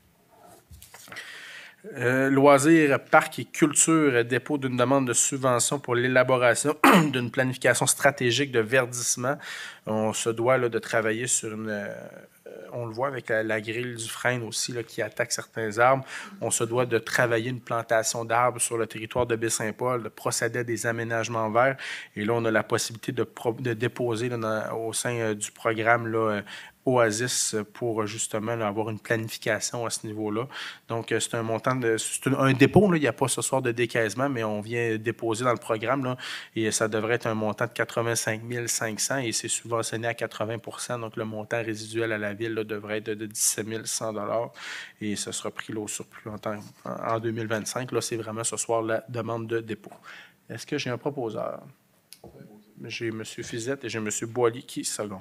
Speaker 1: Euh, loisirs, parcs et culture, dépôt d'une demande de subvention pour l'élaboration d'une planification stratégique de verdissement. On se doit là, de travailler sur une... Euh, on le voit avec la, la grille du frêne aussi là, qui attaque certains arbres. On se doit de travailler une plantation d'arbres sur le territoire de Baie-Saint-Paul, de procéder à des aménagements verts. Et là, on a la possibilité de, pro, de déposer là, dans, au sein euh, du programme là, Oasis pour justement là, avoir une planification à ce niveau-là. Donc, c'est un montant de... C'est un, un dépôt, là, il n'y a pas ce soir de décaissement, mais on vient déposer dans le programme là, et ça devrait être un montant de quatre-vingt-cinq mille cinq cents et c'est subventionné à quatre-vingts pour cent. Donc, le montant résiduel à la ville là, devrait être de dix-sept mille cent dollars et ce sera pris là, au surplus en, temps, en deux mille vingt-cinq. Là, c'est vraiment ce soir la demande de dépôt. Est-ce que j'ai un proposeur? J'ai M. Fizette et j'ai M. Boily qui seconde.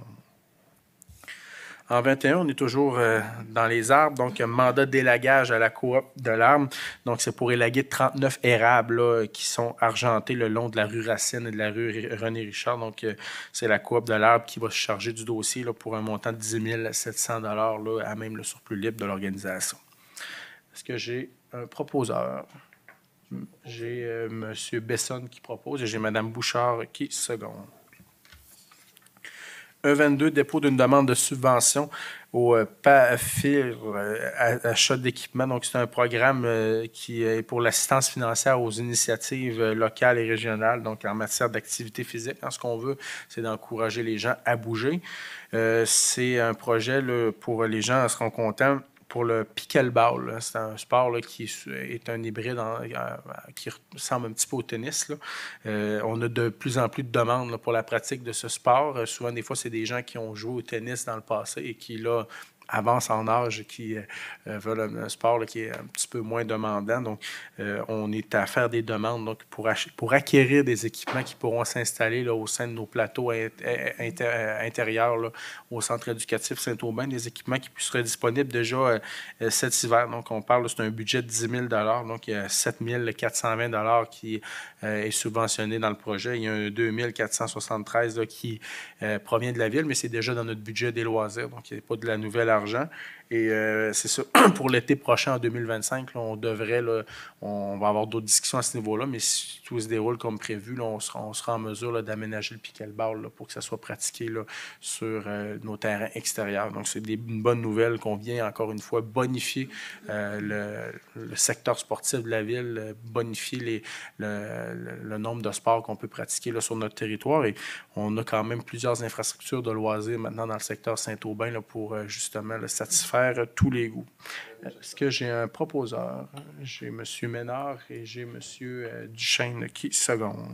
Speaker 1: En vingt et un, on est toujours euh, dans les arbres, donc un mandat d'élagage à la coop de l'arbre. Donc, c'est pour élaguer trente-neuf érables là, qui sont argentés le long de la rue Racine et de la rue René-Richard. Donc, euh, c'est la coop de l'arbre qui va se charger du dossier là, pour un montant de dix mille sept cents dollars là, à même le surplus libre de l'organisation. Est-ce que j'ai un proposeur? J'ai euh, M. Besson qui propose et j'ai Mme Bouchard qui seconde. E vingt-deux, dépôt d'une demande de subvention au P A F I R, euh, achat d'équipement. Donc, c'est un programme euh, qui est pour l'assistance financière aux initiatives euh, locales et régionales, donc en matière d'activité physique. Hein, ce qu'on veut, c'est d'encourager les gens à bouger. Euh, c'est un projet là, pour les gens seront contents. Pour le pickleball, c'est un sport là, qui est un hybride en, qui ressemble un petit peu au tennis. Là. Euh, on a de plus en plus de demandes là, pour la pratique de ce sport. Euh, souvent, des fois, c'est des gens qui ont joué au tennis dans le passé et qui, là, avancent en âge, qui euh, veulent un, un sport là, qui est un petit peu moins demandant. Donc, euh, on est à faire des demandes donc, pour, pour acquérir des équipements qui pourront s'installer là, au sein de nos plateaux inter, intérieurs là, au centre éducatif Saint-Aubin, des équipements qui seraient disponibles déjà euh, cet hiver. Donc, on parle, c'est un budget de dix mille dollars. Donc, il y a sept mille quatre cent vingt dollars qui euh, est subventionné dans le projet. Il y a un deux mille quatre cent soixante-treize là, qui euh, provient de la ville, mais c'est déjà dans notre budget des loisirs. Donc, il n'y a pas de la nouvelle argent. Et euh, c'est ça, pour l'été prochain, en deux mille vingt-cinq, là, on devrait, là, on va avoir d'autres discussions à ce niveau-là, mais si tout se déroule comme prévu, là, on, sera, on sera en mesure là, d'aménager le pickleball là, pour que ça soit pratiqué là, sur euh, nos terrains extérieurs. Donc, c'est des, une bonne nouvelle qu'on vient, encore une fois, bonifier euh, le, le secteur sportif de la ville, bonifier les, le, le, le nombre de sports qu'on peut pratiquer là, sur notre territoire. Et on a quand même plusieurs infrastructures de loisirs maintenant dans le secteur Saint-Aubin là, pour euh, justement là, satisfaire tous les goûts. Est-ce que j'ai un proposeur? J'ai M. Ménard et j'ai M. Duchesne qui seconde.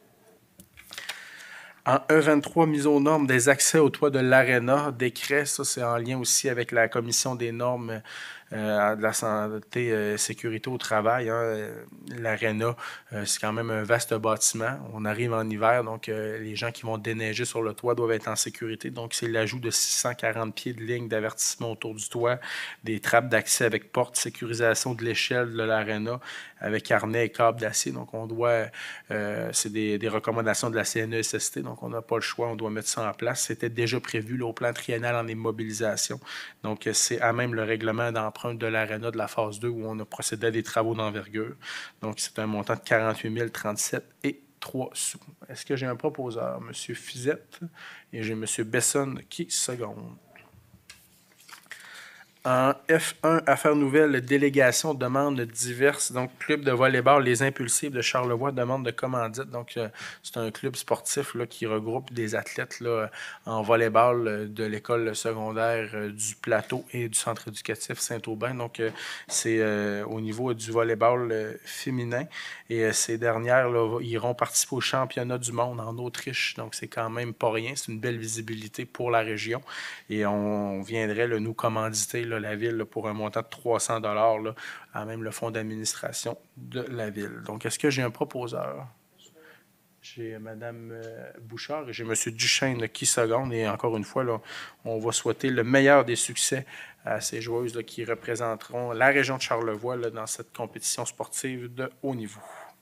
Speaker 1: En E vingt-trois, mise aux normes des accès au toit de l'Arena, décret, ça c'est en lien aussi avec la commission des normes euh, de la santé et euh, sécurité au travail. Hein. L'Arena, euh, c'est quand même un vaste bâtiment. On arrive en hiver, donc euh, les gens qui vont déneiger sur le toit doivent être en sécurité. Donc c'est l'ajout de six cent quarante pieds de ligne d'avertissement autour du toit, des trappes d'accès avec porte, sécurisation de l'échelle de l'Arena avec harnais et câbles d'acier. Donc on doit, euh, c'est des, des recommandations de la C N E S S T, donc on n'a pas le choix, on doit mettre ça en place. C'était déjà prévu là, au plan triennal en immobilisation. Donc c'est à même le règlement d'emprunt de l'Arena de la phase deux où on a procédé à des travaux d'envergure. Donc c'est un montant de quarante-huit mille trente-sept et trois sous. Est-ce que j'ai un proposeur? M. Fizette et j'ai M. Besson qui seconde. En F un, Affaires nouvelles, délégation demande diverses. Donc, club de volleyball, les Impulsifs de Charlevoix demande de commandite. Donc, euh, c'est un club sportif là, qui regroupe des athlètes là, en volleyball euh, de l'école secondaire euh, du Plateau et du centre éducatif Saint-Aubin. Donc, euh, c'est euh, au niveau du volleyball euh, féminin. Et euh, ces dernières là, iront participer au championnat du monde en Autriche. Donc, c'est quand même pas rien. C'est une belle visibilité pour la région. Et on, on viendrait là, nous commanditer là, la ville là, pour un montant de trois cents dollars là, à même le fonds d'administration de la ville. Donc, est-ce que j'ai un proposeur? J'ai Mme euh, Bouchard et j'ai M. Duchesne là, qui seconde. Et encore une fois, là, on va souhaiter le meilleur des succès à ces joueuses là, qui représenteront la région de Charlevoix là, dans cette compétition sportive de haut niveau.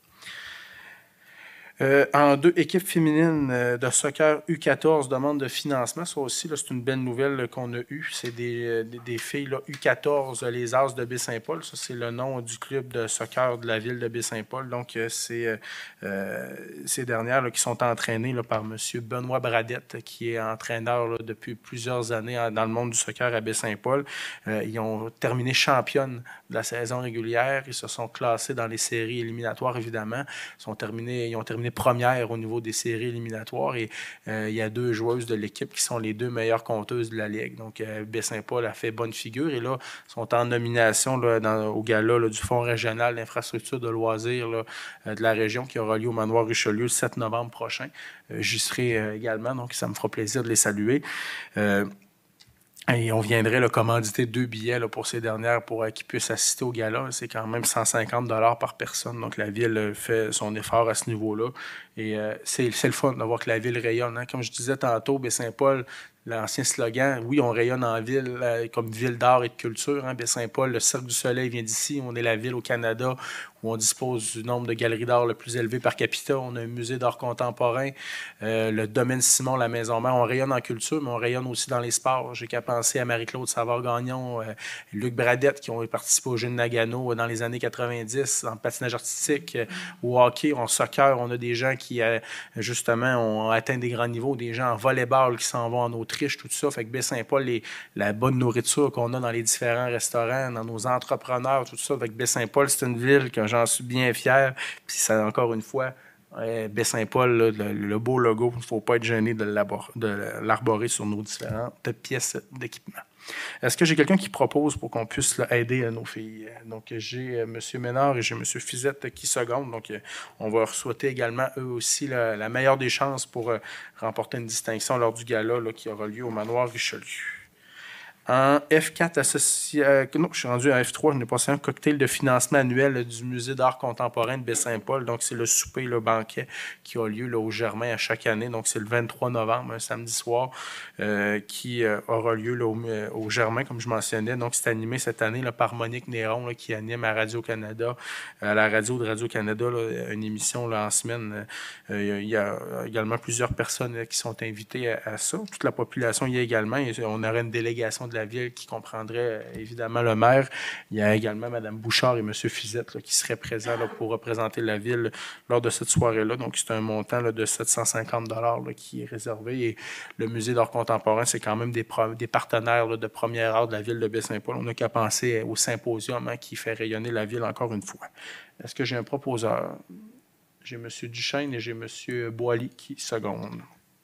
Speaker 1: Euh, en deux, équipes féminines euh, de soccer U quatorze demande de financement. Ça aussi, c'est une belle nouvelle là, qu'on a eue. C'est des, euh, des, des filles là, U quatorze, les As de Baie-Saint-Paul. Ça, c'est le nom du club de soccer de la ville de Baie-Saint-Paul. Donc, euh, c'est euh, ces dernières là, qui sont entraînées là, par M. Benoît Bradette, qui est entraîneur là, depuis plusieurs années hein, dans le monde du soccer à Baie-Saint-Paul. Euh, ils ont terminé championnes de la saison régulière. Ils se sont classés dans les séries éliminatoires, évidemment. Ils, sont terminés, ils ont terminé première au niveau des séries éliminatoires et euh, il y a deux joueuses de l'équipe qui sont les deux meilleures compteuses de la Ligue. Donc, euh, Baie-Saint-Paul a fait bonne figure et là, sont en nomination là, dans, au gala là, du Fonds régional d'infrastructures de loisirs là, euh, de la région qui aura lieu au Manoir Richelieu le sept novembre prochain. Euh, J'y serai euh, également, donc ça me fera plaisir de les saluer. Euh, Et on viendrait là, commanditer deux billets là, pour ces dernières pour euh, qu'ils puissent assister au gala. C'est quand même cent cinquante dollars par personne. Donc, la ville euh, fait son effort à ce niveau-là. Et euh, c'est, c'est le fun de voir que la ville rayonne. Hein. Comme je disais tantôt, Baie-Saint-Paul, l'ancien slogan, oui, on rayonne en ville euh, comme ville d'art et de culture. Hein. Baie-Saint-Paul, le Cirque du Soleil vient d'ici. On est la ville au Canada où on dispose du nombre de galeries d'art le plus élevé par capita. On a un musée d'art contemporain, euh, le domaine Simon, la Maison-Mère. On rayonne en culture, mais on rayonne aussi dans les sports. J'ai qu'à penser à Marie-Claude Savard-Gagnon, euh, Luc Bradette, qui ont participé aux Jeux de Nagano dans les années quatre-vingt-dix, en patinage artistique, euh, au hockey, en soccer. On a des gens qui, euh, justement, ont atteint des grands niveaux, des gens en volleyball qui s'en vont en Autriche, tout ça. Fait que Baie-Saint-Paul, les, la bonne nourriture qu'on a dans les différents restaurants, dans nos entrepreneurs, tout ça. Fait que Baie-Saint-Paul, c'est une ville que j'en suis bien fier. Puis ça, encore une fois, euh, Baie-Saint-Paul, là, le, le beau logo, il ne faut pas être gêné de, de l'arborer sur nos différentes pièces d'équipement. Est-ce que j'ai quelqu'un qui propose pour qu'on puisse là, aider euh, nos filles? Donc, j'ai euh, M. Ménard et j'ai M. Fizette qui secondent. Donc, euh, on va leur souhaiter également, eux aussi, la, la meilleure des chances pour euh, remporter une distinction lors du gala là, qui aura lieu au Manoir Richelieu. En F quatre, associé, euh, non, je suis rendu à F trois, je n'ai passé un cocktail de financement annuel là, du Musée d'art contemporain de Baie-Saint-Paul. Donc, c'est le souper, le banquet qui a lieu là, au Germain à chaque année. Donc, c'est le vingt-trois novembre, un samedi soir, euh, qui euh, aura lieu là, au, euh, au Germain, comme je mentionnais. Donc, c'est animé cette année là, par Monique Néron, là, qui anime à Radio-Canada, à la radio de Radio-Canada, là, une émission là, en semaine. Euh, il y a également plusieurs personnes là, qui sont invitées à, à ça. Toute la population y est également. Et on aurait une délégation de la ville qui comprendrait évidemment le maire. Il y a également Mme Bouchard et M. Fizette là, qui seraient présents là, pour représenter la ville lors de cette soirée-là. Donc, c'est un montant là, de sept cent cinquante dollars là, qui est réservé. Et le Musée d'art contemporain, c'est quand même des, pro- des partenaires là, de première heure de la ville de Baie-Saint-Paul. On n'a qu'à penser au symposium hein, qui fait rayonner la ville encore une fois. Est-ce que j'ai un proposeur? J'ai M. Duchesne et j'ai M. Boily qui secondent.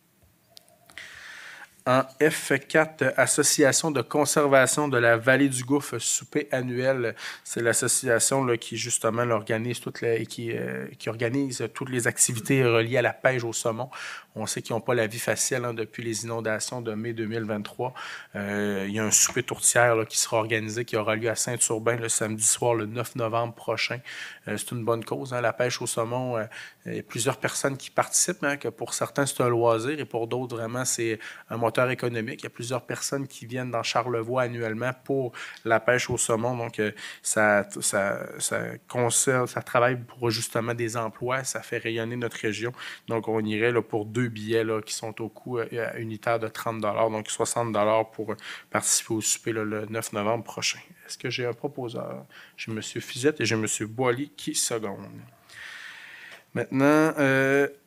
Speaker 1: En F quatre, Association de conservation de la vallée du Gouffre, souper annuel. C'est l'association là, qui, justement, là, organise toutes les, qui, euh, qui organise toutes les activités reliées à la pêche au saumon. On sait qu'ils n'ont pas la vie facile hein, depuis les inondations de mai deux mille vingt-trois. Euh, il y a un souper tourtière là, qui sera organisé, qui aura lieu à Saint-Urbain le samedi soir, le neuf novembre prochain. Euh, c'est une bonne cause, hein, la pêche au saumon. Euh, il y a plusieurs personnes qui participent, hein, que pour certains, c'est un loisir et pour d'autres, vraiment, c'est un moteur économique. Il y a plusieurs personnes qui viennent dans Charlevoix annuellement pour la pêche au saumon. Donc, euh, ça, ça, ça conserve, ça travaille pour justement des emplois. Ça fait rayonner notre région. Donc, on irait là, pour deux billets là, qui sont au coût euh, unitaire de trente dollars, donc soixante dollars pour euh, participer au souper là, le neuf novembre prochain. Est-ce que j'ai un proposeur? J'ai M. Fizette et j'ai M. Boily qui secondent. Maintenant, euh,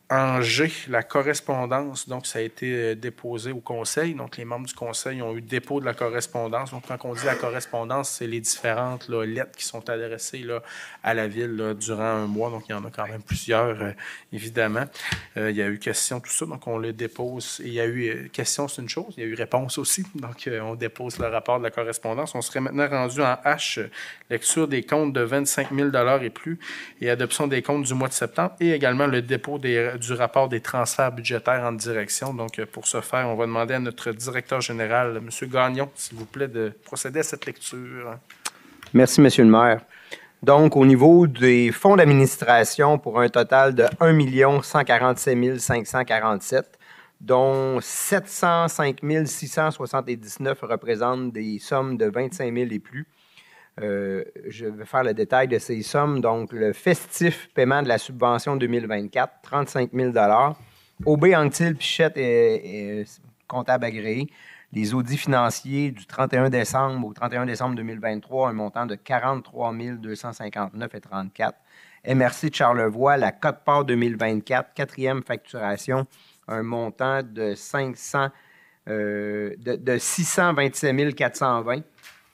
Speaker 1: En G, la correspondance, donc ça a été déposé au conseil. Donc, les membres du conseil ont eu dépôt de la correspondance. Donc, quand on dit la correspondance, c'est les différentes là, lettres qui sont adressées là, à la ville là, durant un mois. Donc, il y en a quand même plusieurs, euh, évidemment. Euh, il y a eu question, tout ça. Donc, on le dépose. Et il y a eu euh, question, c'est une chose. Il y a eu réponse aussi. Donc, euh, on dépose le rapport de la correspondance. On serait maintenant rendu en H, lecture des comptes de vingt-cinq mille dollars et plus et adoption des comptes du mois de septembre et également le dépôt des du rapport des transferts budgétaires en direction. Donc, pour ce faire, on va demander à notre directeur général, M. Gagnon, s'il vous plaît, de procéder à cette lecture.
Speaker 5: Merci, M. le maire. Donc, au niveau des fonds d'administration, pour un total de un million cent quarante-sept mille cinq cent quarante-sept, dont sept cent cinq mille six cent soixante-dix-neuf représentent des sommes de vingt-cinq mille et plus. Euh, je vais faire le détail de ces sommes. Donc, le festif paiement de la subvention deux mille vingt-quatre, trente-cinq mille dollars. O B Anctil Pichette est, est comptable agréé. Les audits financiers du trente et un décembre au trente et un décembre deux mille vingt-trois, un montant de quarante-trois mille deux cent cinquante-neuf virgule trente-quatre. M R C de Charlevoix, la cote-part deux mille vingt-quatre, quatrième facturation, un montant de, cinq cents, euh, de, de six cent vingt-sept mille quatre cent vingt.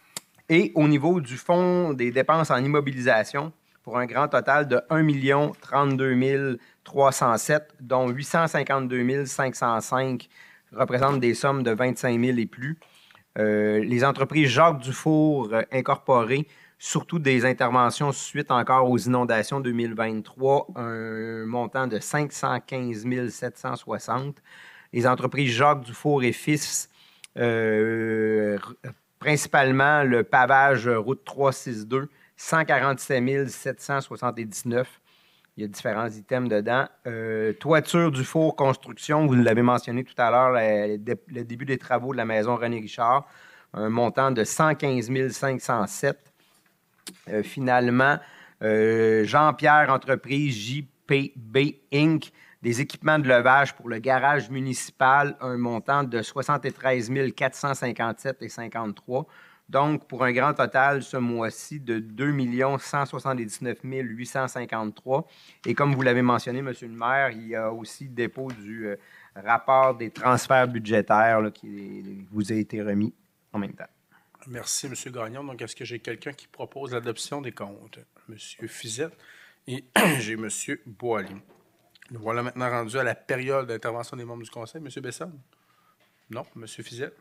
Speaker 5: Et au niveau du fonds des dépenses en immobilisation, pour un grand total de un million trente-deux mille trois cent sept, dont huit cent cinquante-deux mille cinq cent cinq représentent des sommes de vingt-cinq mille et plus. Euh, les entreprises Jacques Dufour euh, incorporées, surtout des interventions suite encore aux inondations deux mille vingt-trois, un montant de cinq cent quinze mille sept cent soixante. Les entreprises Jacques Dufour et Fils, euh, principalement le pavage route trois cent soixante-douze, cent quarante-sept mille sept cent soixante-dix-neuf. Il y a différents items dedans. Euh, toiture du four construction, vous l'avez mentionné tout à l'heure, le, le début des travaux de la maison René Richard, un montant de cent quinze mille cinq cent sept. Euh, finalement, euh, Jean-Pierre Entreprise J P B Incorporated, des équipements de levage pour le garage municipal, un montant de soixante-treize mille quatre cent cinquante-sept virgule cinquante-trois. Donc, pour un grand total, ce mois-ci, de deux millions cent soixante-dix-neuf mille huit cent cinquante-trois. Et comme vous l'avez mentionné, M. le maire, il y a aussi le dépôt du euh, rapport des transferts budgétaires là, qui vous a été remis en même temps.
Speaker 1: Merci, M. Gagnon. Donc, est-ce que j'ai quelqu'un qui propose l'adoption des comptes? M. Fizette et j'ai M. Boily. Nous voilà maintenant rendus à la période d'intervention des membres du Conseil. M. Bessel? Non. M. Fizette?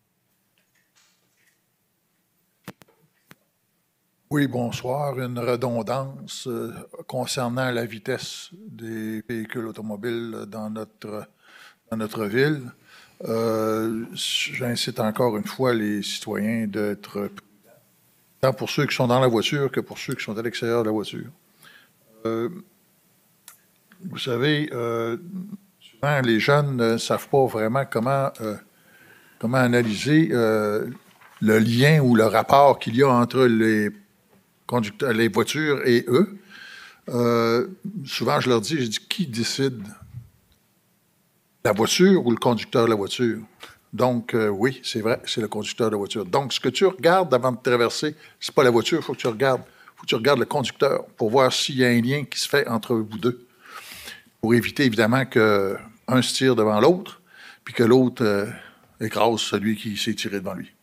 Speaker 4: Oui, bonsoir. Une redondance euh, concernant la vitesse des véhicules automobiles dans notre, dans notre ville. Euh, j'incite encore une fois les citoyens d'être prudents, tant pour ceux qui sont dans la voiture que pour ceux qui sont à l'extérieur de la voiture. Euh, vous savez, euh, souvent les jeunes ne savent pas vraiment comment, euh, comment analyser euh, le lien ou le rapport qu'il y a entre les conducteurs, les voitures et eux. Euh, souvent, je leur dis, je dis, qui décide? La voiture ou le conducteur de la voiture? Donc, euh, oui, c'est vrai, c'est le conducteur de la voiture. Donc, ce que tu regardes avant de traverser, c'est pas la voiture, il faut que tu regardes, faut que tu regardes le conducteur pour voir s'il y a un lien qui se fait entre vous deux. Pour éviter, évidemment, qu'un se tire devant l'autre, puis que l'autre euh, écrase celui qui s'est tiré devant lui.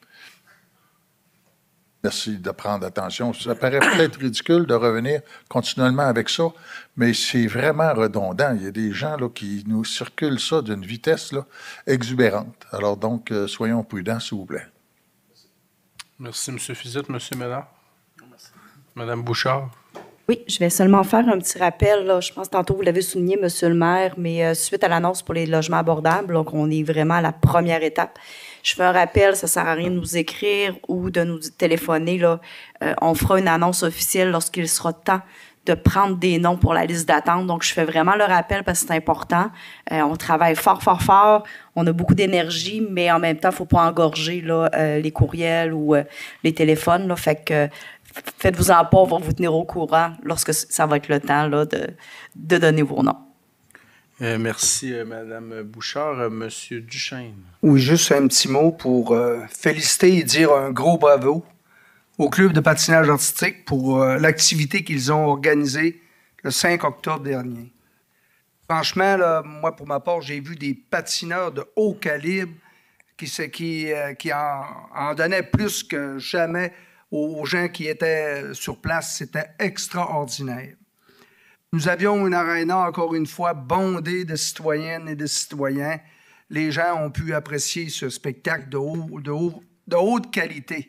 Speaker 4: Merci de prendre attention. Ça paraît peut-être ridicule de revenir continuellement avec ça, mais c'est vraiment redondant. Il y a des gens là, qui nous circulent ça d'une vitesse là, exubérante. Alors donc, euh, soyons prudents, s'il vous plaît.
Speaker 1: Merci, M. Fizette. M. Ménard? Merci. Mme Bouchard?
Speaker 3: Oui, je vais seulement faire un petit rappel. Là. Je pense que tantôt, vous l'avez souligné, M. le maire, mais euh, suite à l'annonce pour les logements abordables, donc on est vraiment à la première étape. Je fais un rappel, ça ne sert à rien de nous écrire ou de nous téléphoner. Là. Euh, on fera une annonce officielle lorsqu'il sera temps de prendre des noms pour la liste d'attente. Donc, je fais vraiment le rappel parce que c'est important. Euh, on travaille fort, fort, fort. On a beaucoup d'énergie, mais en même temps, il ne faut pas engorger là, euh, les courriels ou euh, les téléphones. Là. Fait que euh, faites-vous-en pas, on va vous tenir au courant lorsque ça va être le temps là, de, de donner vos noms.
Speaker 1: Euh, merci, euh, Mme Bouchard. Euh, M. Duchesne.
Speaker 6: Oui, juste un petit mot pour euh, féliciter et dire un gros bravo au club de patinage artistique pour euh, l'activité qu'ils ont organisée le cinq octobre dernier. Franchement, là, moi, pour ma part, j'ai vu des patineurs de haut calibre qui, qui, euh, qui en, en donnaient plus que jamais aux gens qui étaient sur place. C'était extraordinaire. Nous avions une aréna, encore une fois, bondée de citoyennes et de citoyens. Les gens ont pu apprécier ce spectacle de, haut, de, haut, de haute qualité.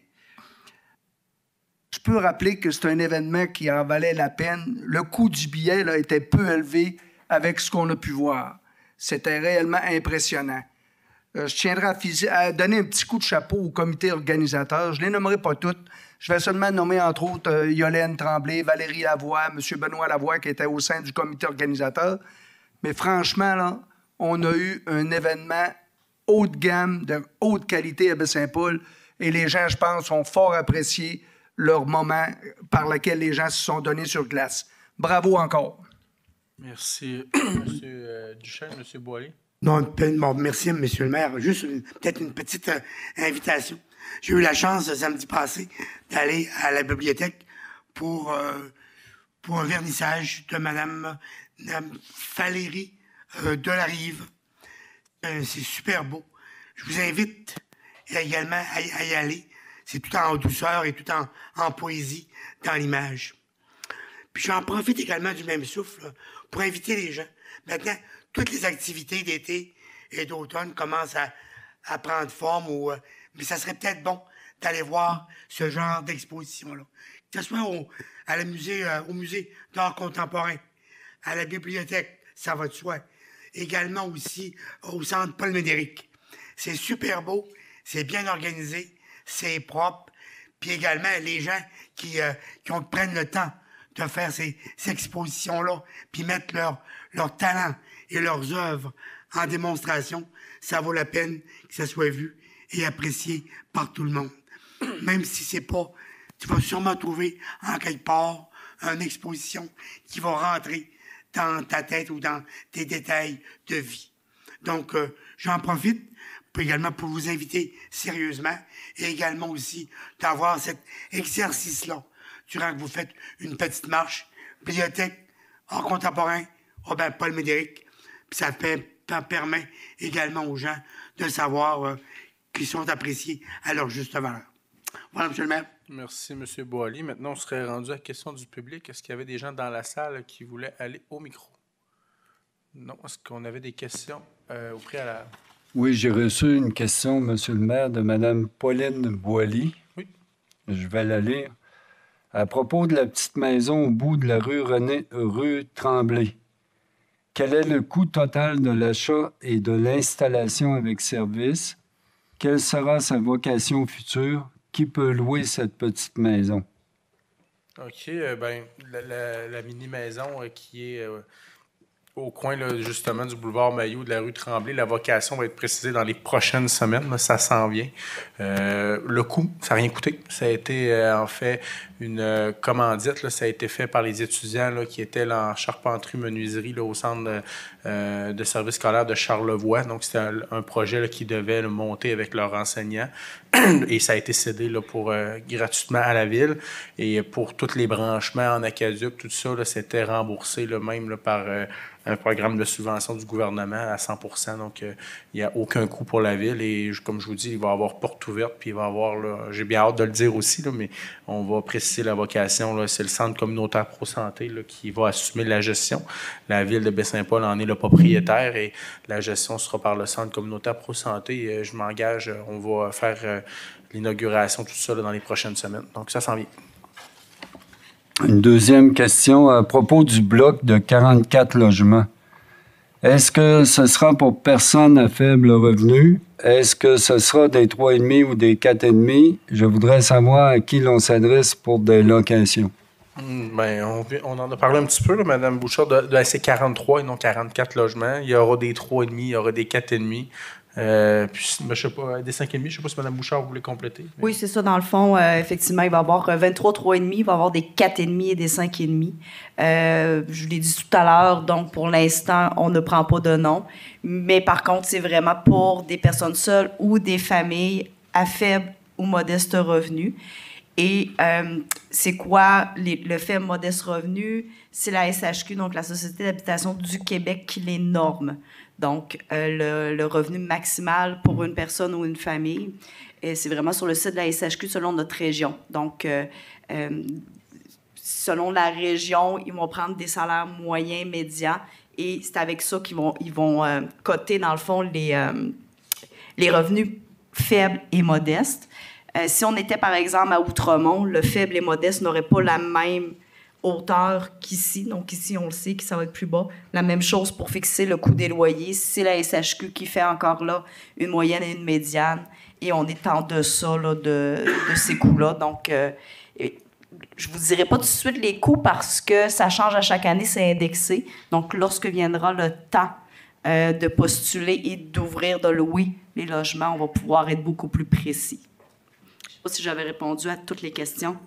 Speaker 6: Je peux rappeler que c'est un événement qui en valait la peine. Le coût du billet là, était peu élevé avec ce qu'on a pu voir. C'était réellement impressionnant. Euh, je tiendrai à, à donner un petit coup de chapeau au comité organisateur. Je ne les nommerai pas toutes. Je vais seulement nommer, entre autres, euh, Yolène Tremblay, Valérie Lavoie, M. Benoît Lavoie, qui était au sein du comité organisateur. Mais franchement, là, on a eu un événement haut de gamme, de haute qualité à Baie-Saint-Paul. Et les gens, je pense, ont fort apprécié leur moment par lequel les gens se sont donnés sur glace. Bravo encore.
Speaker 1: Merci, M. euh, Duchesne, M. Boilly.
Speaker 7: Non, bon, merci, M. le maire. Juste une- peut-être une petite euh, invitation. J'ai eu la chance, samedi passé, d'aller à la bibliothèque pour, euh, pour un vernissage de Mme, Mme Valérie euh, Delarive. Euh, c'est super beau. Je vous invite également à, y- à y aller. C'est tout en douceur et tout en, en poésie dans l'image. Puis j'en profite également du même souffle là, pour inviter les gens. Maintenant, toutes les activités d'été et d'automne commencent à, à prendre forme, ou, euh, mais ça serait peut-être bon d'aller voir ce genre d'exposition-là. Que ce soit au, à la musée, euh, au musée d'art contemporain, à la bibliothèque, ça va de soi. Également aussi au centre Paul Médéric. C'est super beau, c'est bien organisé, c'est propre. Puis également, les gens qui, euh, qui ont, prennent le temps de faire ces, ces expositions-là, puis mettre leur, leur talent et leurs œuvres en démonstration, ça vaut la peine que ça soit vu et apprécié par tout le monde. Même si c'est pas, tu vas sûrement trouver en quelque part une exposition qui va rentrer dans ta tête ou dans tes détails de vie. Donc, euh, j'en profite pour également pour vous inviter sérieusement et également aussi d'avoir cet exercice-là durant que vous faites une petite marche, bibliothèque, art contemporain, Robert Paul Médéric. Puis ça, fait, ça permet également aux gens de savoir euh, qu'ils sont appréciés à leur juste valeur. Voilà, M. le maire.
Speaker 1: Merci, M. Boilly. Maintenant, on serait rendu à la question du public. Est-ce qu'il y avait des gens dans la salle qui voulaient aller au micro? Non. Est-ce qu'on avait des questions euh, au préalable?
Speaker 2: Oui, j'ai reçu une question, Monsieur le maire, de Mme Pauline Boilly.
Speaker 1: Oui.
Speaker 2: Je vais la lire. À propos de la petite maison au bout de la rue René, rue Tremblay, quel est le coût total de l'achat et de l'installation avec service? Quelle sera sa vocation future? Qui peut louer cette petite maison?
Speaker 1: OK. Euh, ben, la, la- la mini-maison euh, qui est euh, au coin, là, justement, du boulevard Mailloux, de la rue Tremblay, la vocation va être précisée dans les prochaines semaines. Là, ça s'en vient. Euh, le coût, ça n'a rien coûté. Ça a été, euh, en fait, une euh, commandite. Là, ça a été fait par les étudiants là, qui étaient là, en charpenterie-menuiserie là, au centre de, euh, de service scolaire de Charlevoix. Donc, c'était un, un projet là, qui devait là, monter avec leurs enseignants. Et ça a été cédé là, pour, euh, gratuitement à la ville. Et pour tous les branchements en Aquaduc, tout ça, là, c'était remboursé là, même là, par euh, un programme de subvention du gouvernement à cent pour cent. Donc, euh, il n'y a aucun coût pour la ville. Et je- comme je vous dis, il va y avoir porte ouverte. Puis il va y avoir, là, j'ai bien hâte de le dire aussi, là, mais on va préciser la vocation. Là, c'est le centre communautaire pro-santé là, qui va assumer la gestion. La ville de Baie-Saint-Paul en est le propriétaire et la gestion sera par le centre communautaire pro-santé. Euh, je m'engage, euh, on va faire euh, l'inauguration, tout ça là, dans les prochaines semaines. Donc, ça s'en vient.
Speaker 2: Une deuxième question à propos du bloc de quarante-quatre logements. Est-ce que ce sera pour personnes à faible revenu? Est-ce que ce sera des trois virgule cinq ou des quatre virgule cinq? Je voudrais savoir à qui l'on s'adresse pour des locations.
Speaker 1: Hmm, Ben, on, vi- on en a parlé un petit peu, là, Mme Bouchard, de, de ces quarante-trois et non quarante-quatre logements. Il y aura des trois virgule cinq, il y aura des quatre virgule cinq. Euh, puis, ben, je sais pas, des cinq virgule cinq, je sais pas si Mme Bouchard voulait compléter. mais-
Speaker 3: Oui, c'est ça. Dans le fond, euh, effectivement, il va y avoir euh, vingt-trois trois virgule cinq, il va y avoir des quatre virgule cinq et des cinq virgule cinq. Euh, je l'ai dit tout à l'heure, donc pour l'instant, on ne prend pas de nom. Mais par contre, c'est vraiment pour des personnes seules ou des familles à faible ou modeste revenu. Et euh, c'est quoi les, le fait modeste revenu? C'est la S H Q, donc la Société d'habitation du Québec, qui les norme. Donc, euh, le, le revenu maximal pour une personne ou une famille, et c'est vraiment sur le site de la S H Q selon notre région. Donc, euh, euh, selon la région, ils vont prendre des salaires moyens, médians, et c'est avec ça qu'ils vont, ils vont euh, coter, dans le fond, les, euh, les revenus faibles et modestes. Euh, si on était, par exemple, à Outremont, le faible et modeste n'aurait pas la même hauteur qu'ici. Donc, ici, on le sait que ça va être plus bas. La même chose pour fixer le coût des loyers. C'est la S H Q qui fait encore là une moyenne et une médiane. Et on est en deçà là, de, de ces coûts-là. Donc, euh, je ne vous dirai pas tout de suite les coûts parce que ça change à chaque année, c'est indexé. Donc, lorsque viendra le temps euh, de postuler et d'ouvrir, de louer les logements, on va pouvoir être beaucoup plus précis. Je ne sais pas si j'avais répondu à toutes les questions.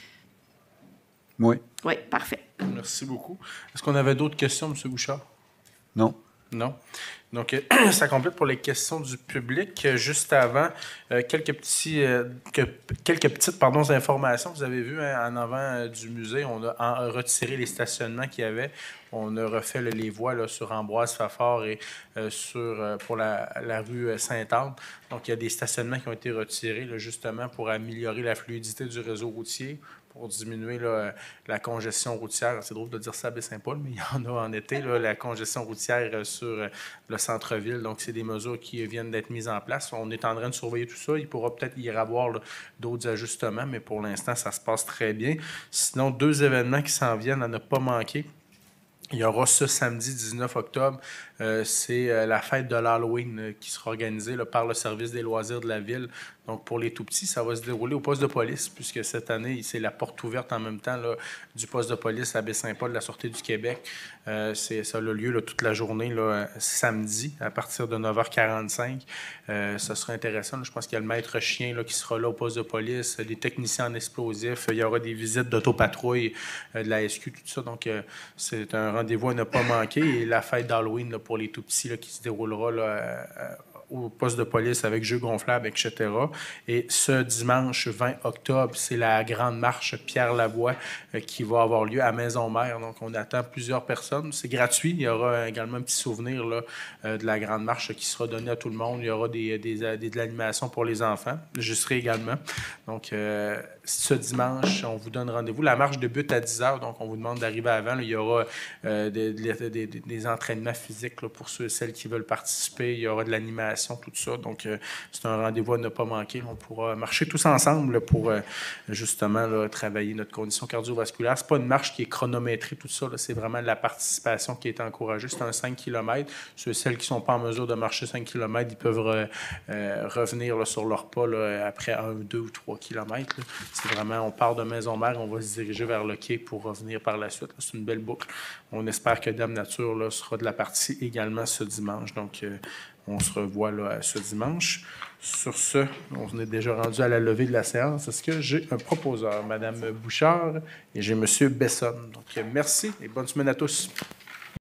Speaker 2: Oui.
Speaker 3: Oui, parfait.
Speaker 1: Merci beaucoup. Est-ce qu'on avait d'autres questions, M. Bouchard?
Speaker 2: Non.
Speaker 1: Non. Donc, euh, ça complète pour les questions du public. Euh, juste avant, euh, quelques, petits, euh, que, quelques petites pardon, informations. Vous avez vu, hein, en avant euh, du musée, on a en, retiré les stationnements qu'il y avait. On a refait là, les voies là, sur Ambroise Fafard et euh, sur, euh, pour la, la rue Sainte-Anne. Donc, il y a des stationnements qui ont été retirés là, justement pour améliorer la fluidité du réseau routier, pour diminuer là, la congestion routière. C'est drôle de dire ça à Baie-Saint-Paul, mais il y en a en été, là, la congestion routière sur le centre-ville. Donc, c'est des mesures qui viennent d'être mises en place. On est en train de surveiller tout ça. Il pourra peut-être y avoir là, d'autres ajustements, mais pour l'instant, ça se passe très bien. Sinon, deux événements qui s'en viennent à ne pas manquer. Il y aura ce samedi dix-neuf octobre, euh, c'est euh, la fête de l'Halloween euh, qui sera organisée là, par le service des loisirs de la ville. Donc, pour les tout-petits, ça va se dérouler au poste de police, puisque cette année, c'est la porte ouverte en même temps là, du poste de police à Baie-Saint-Paul de la Sûreté du Québec. Euh, c'est, ça a lieu là, toute la journée, là, samedi, à partir de neuf heures quarante-cinq. Euh, ça sera intéressant. Là. Je pense qu'il y a le maître chien là, qui sera là au poste de police, des techniciens en explosifs. Il y aura des visites d'autopatrouille euh, de la S Q, tout ça. Donc, euh, c'est un rendez-vous à ne pas manquer. Et la fête d'Halloween là, pour les tout-petits là, qui se déroulera là, euh, au poste de police avec jeux gonflables, et cetera. Et ce dimanche vingt octobre, c'est la grande marche Pierre Lavoie euh, qui va avoir lieu à Maison-Mère. Donc, on attend plusieurs personnes. C'est gratuit. Il y aura également un petit souvenir là, euh, de la grande marche qui sera donné à tout le monde. Il y aura des, des, des, de l'animation pour les enfants. Je serai également. Donc, euh, ce dimanche, on vous donne rendez-vous. La marche débute à dix heures, donc on vous demande d'arriver avant. Là, il y aura euh, des, des, des, des entraînements physiques là, pour ceux et celles qui veulent participer. Il y aura de l'animation, tout ça. Donc, euh, c'est un rendez-vous à ne pas manquer. On pourra marcher tous ensemble là, pour euh, justement là, travailler notre condition cardiovasculaire. Ce n'est pas une marche qui est chronométrée, tout ça. Là, c'est vraiment la participation qui est encouragée. C'est un cinq kilomètres. Ceux et celles qui ne sont pas en mesure de marcher cinq kilomètres, ils peuvent re, euh, revenir là, sur leur pas là, après un, deux ou trois kilomètres. Là. C'est vraiment, on part de Maison-Mère, on va se diriger vers le quai pour revenir par la suite. C'est une belle boucle. On espère que Dame Nature là, sera de la partie également ce dimanche. Donc, euh, on se revoit là, ce dimanche. Sur ce, on est déjà rendu à la levée de la séance. Est-ce que j'ai un proposeur, Mme Bouchard, et j'ai M. Besson. Donc, merci et bonne semaine à tous.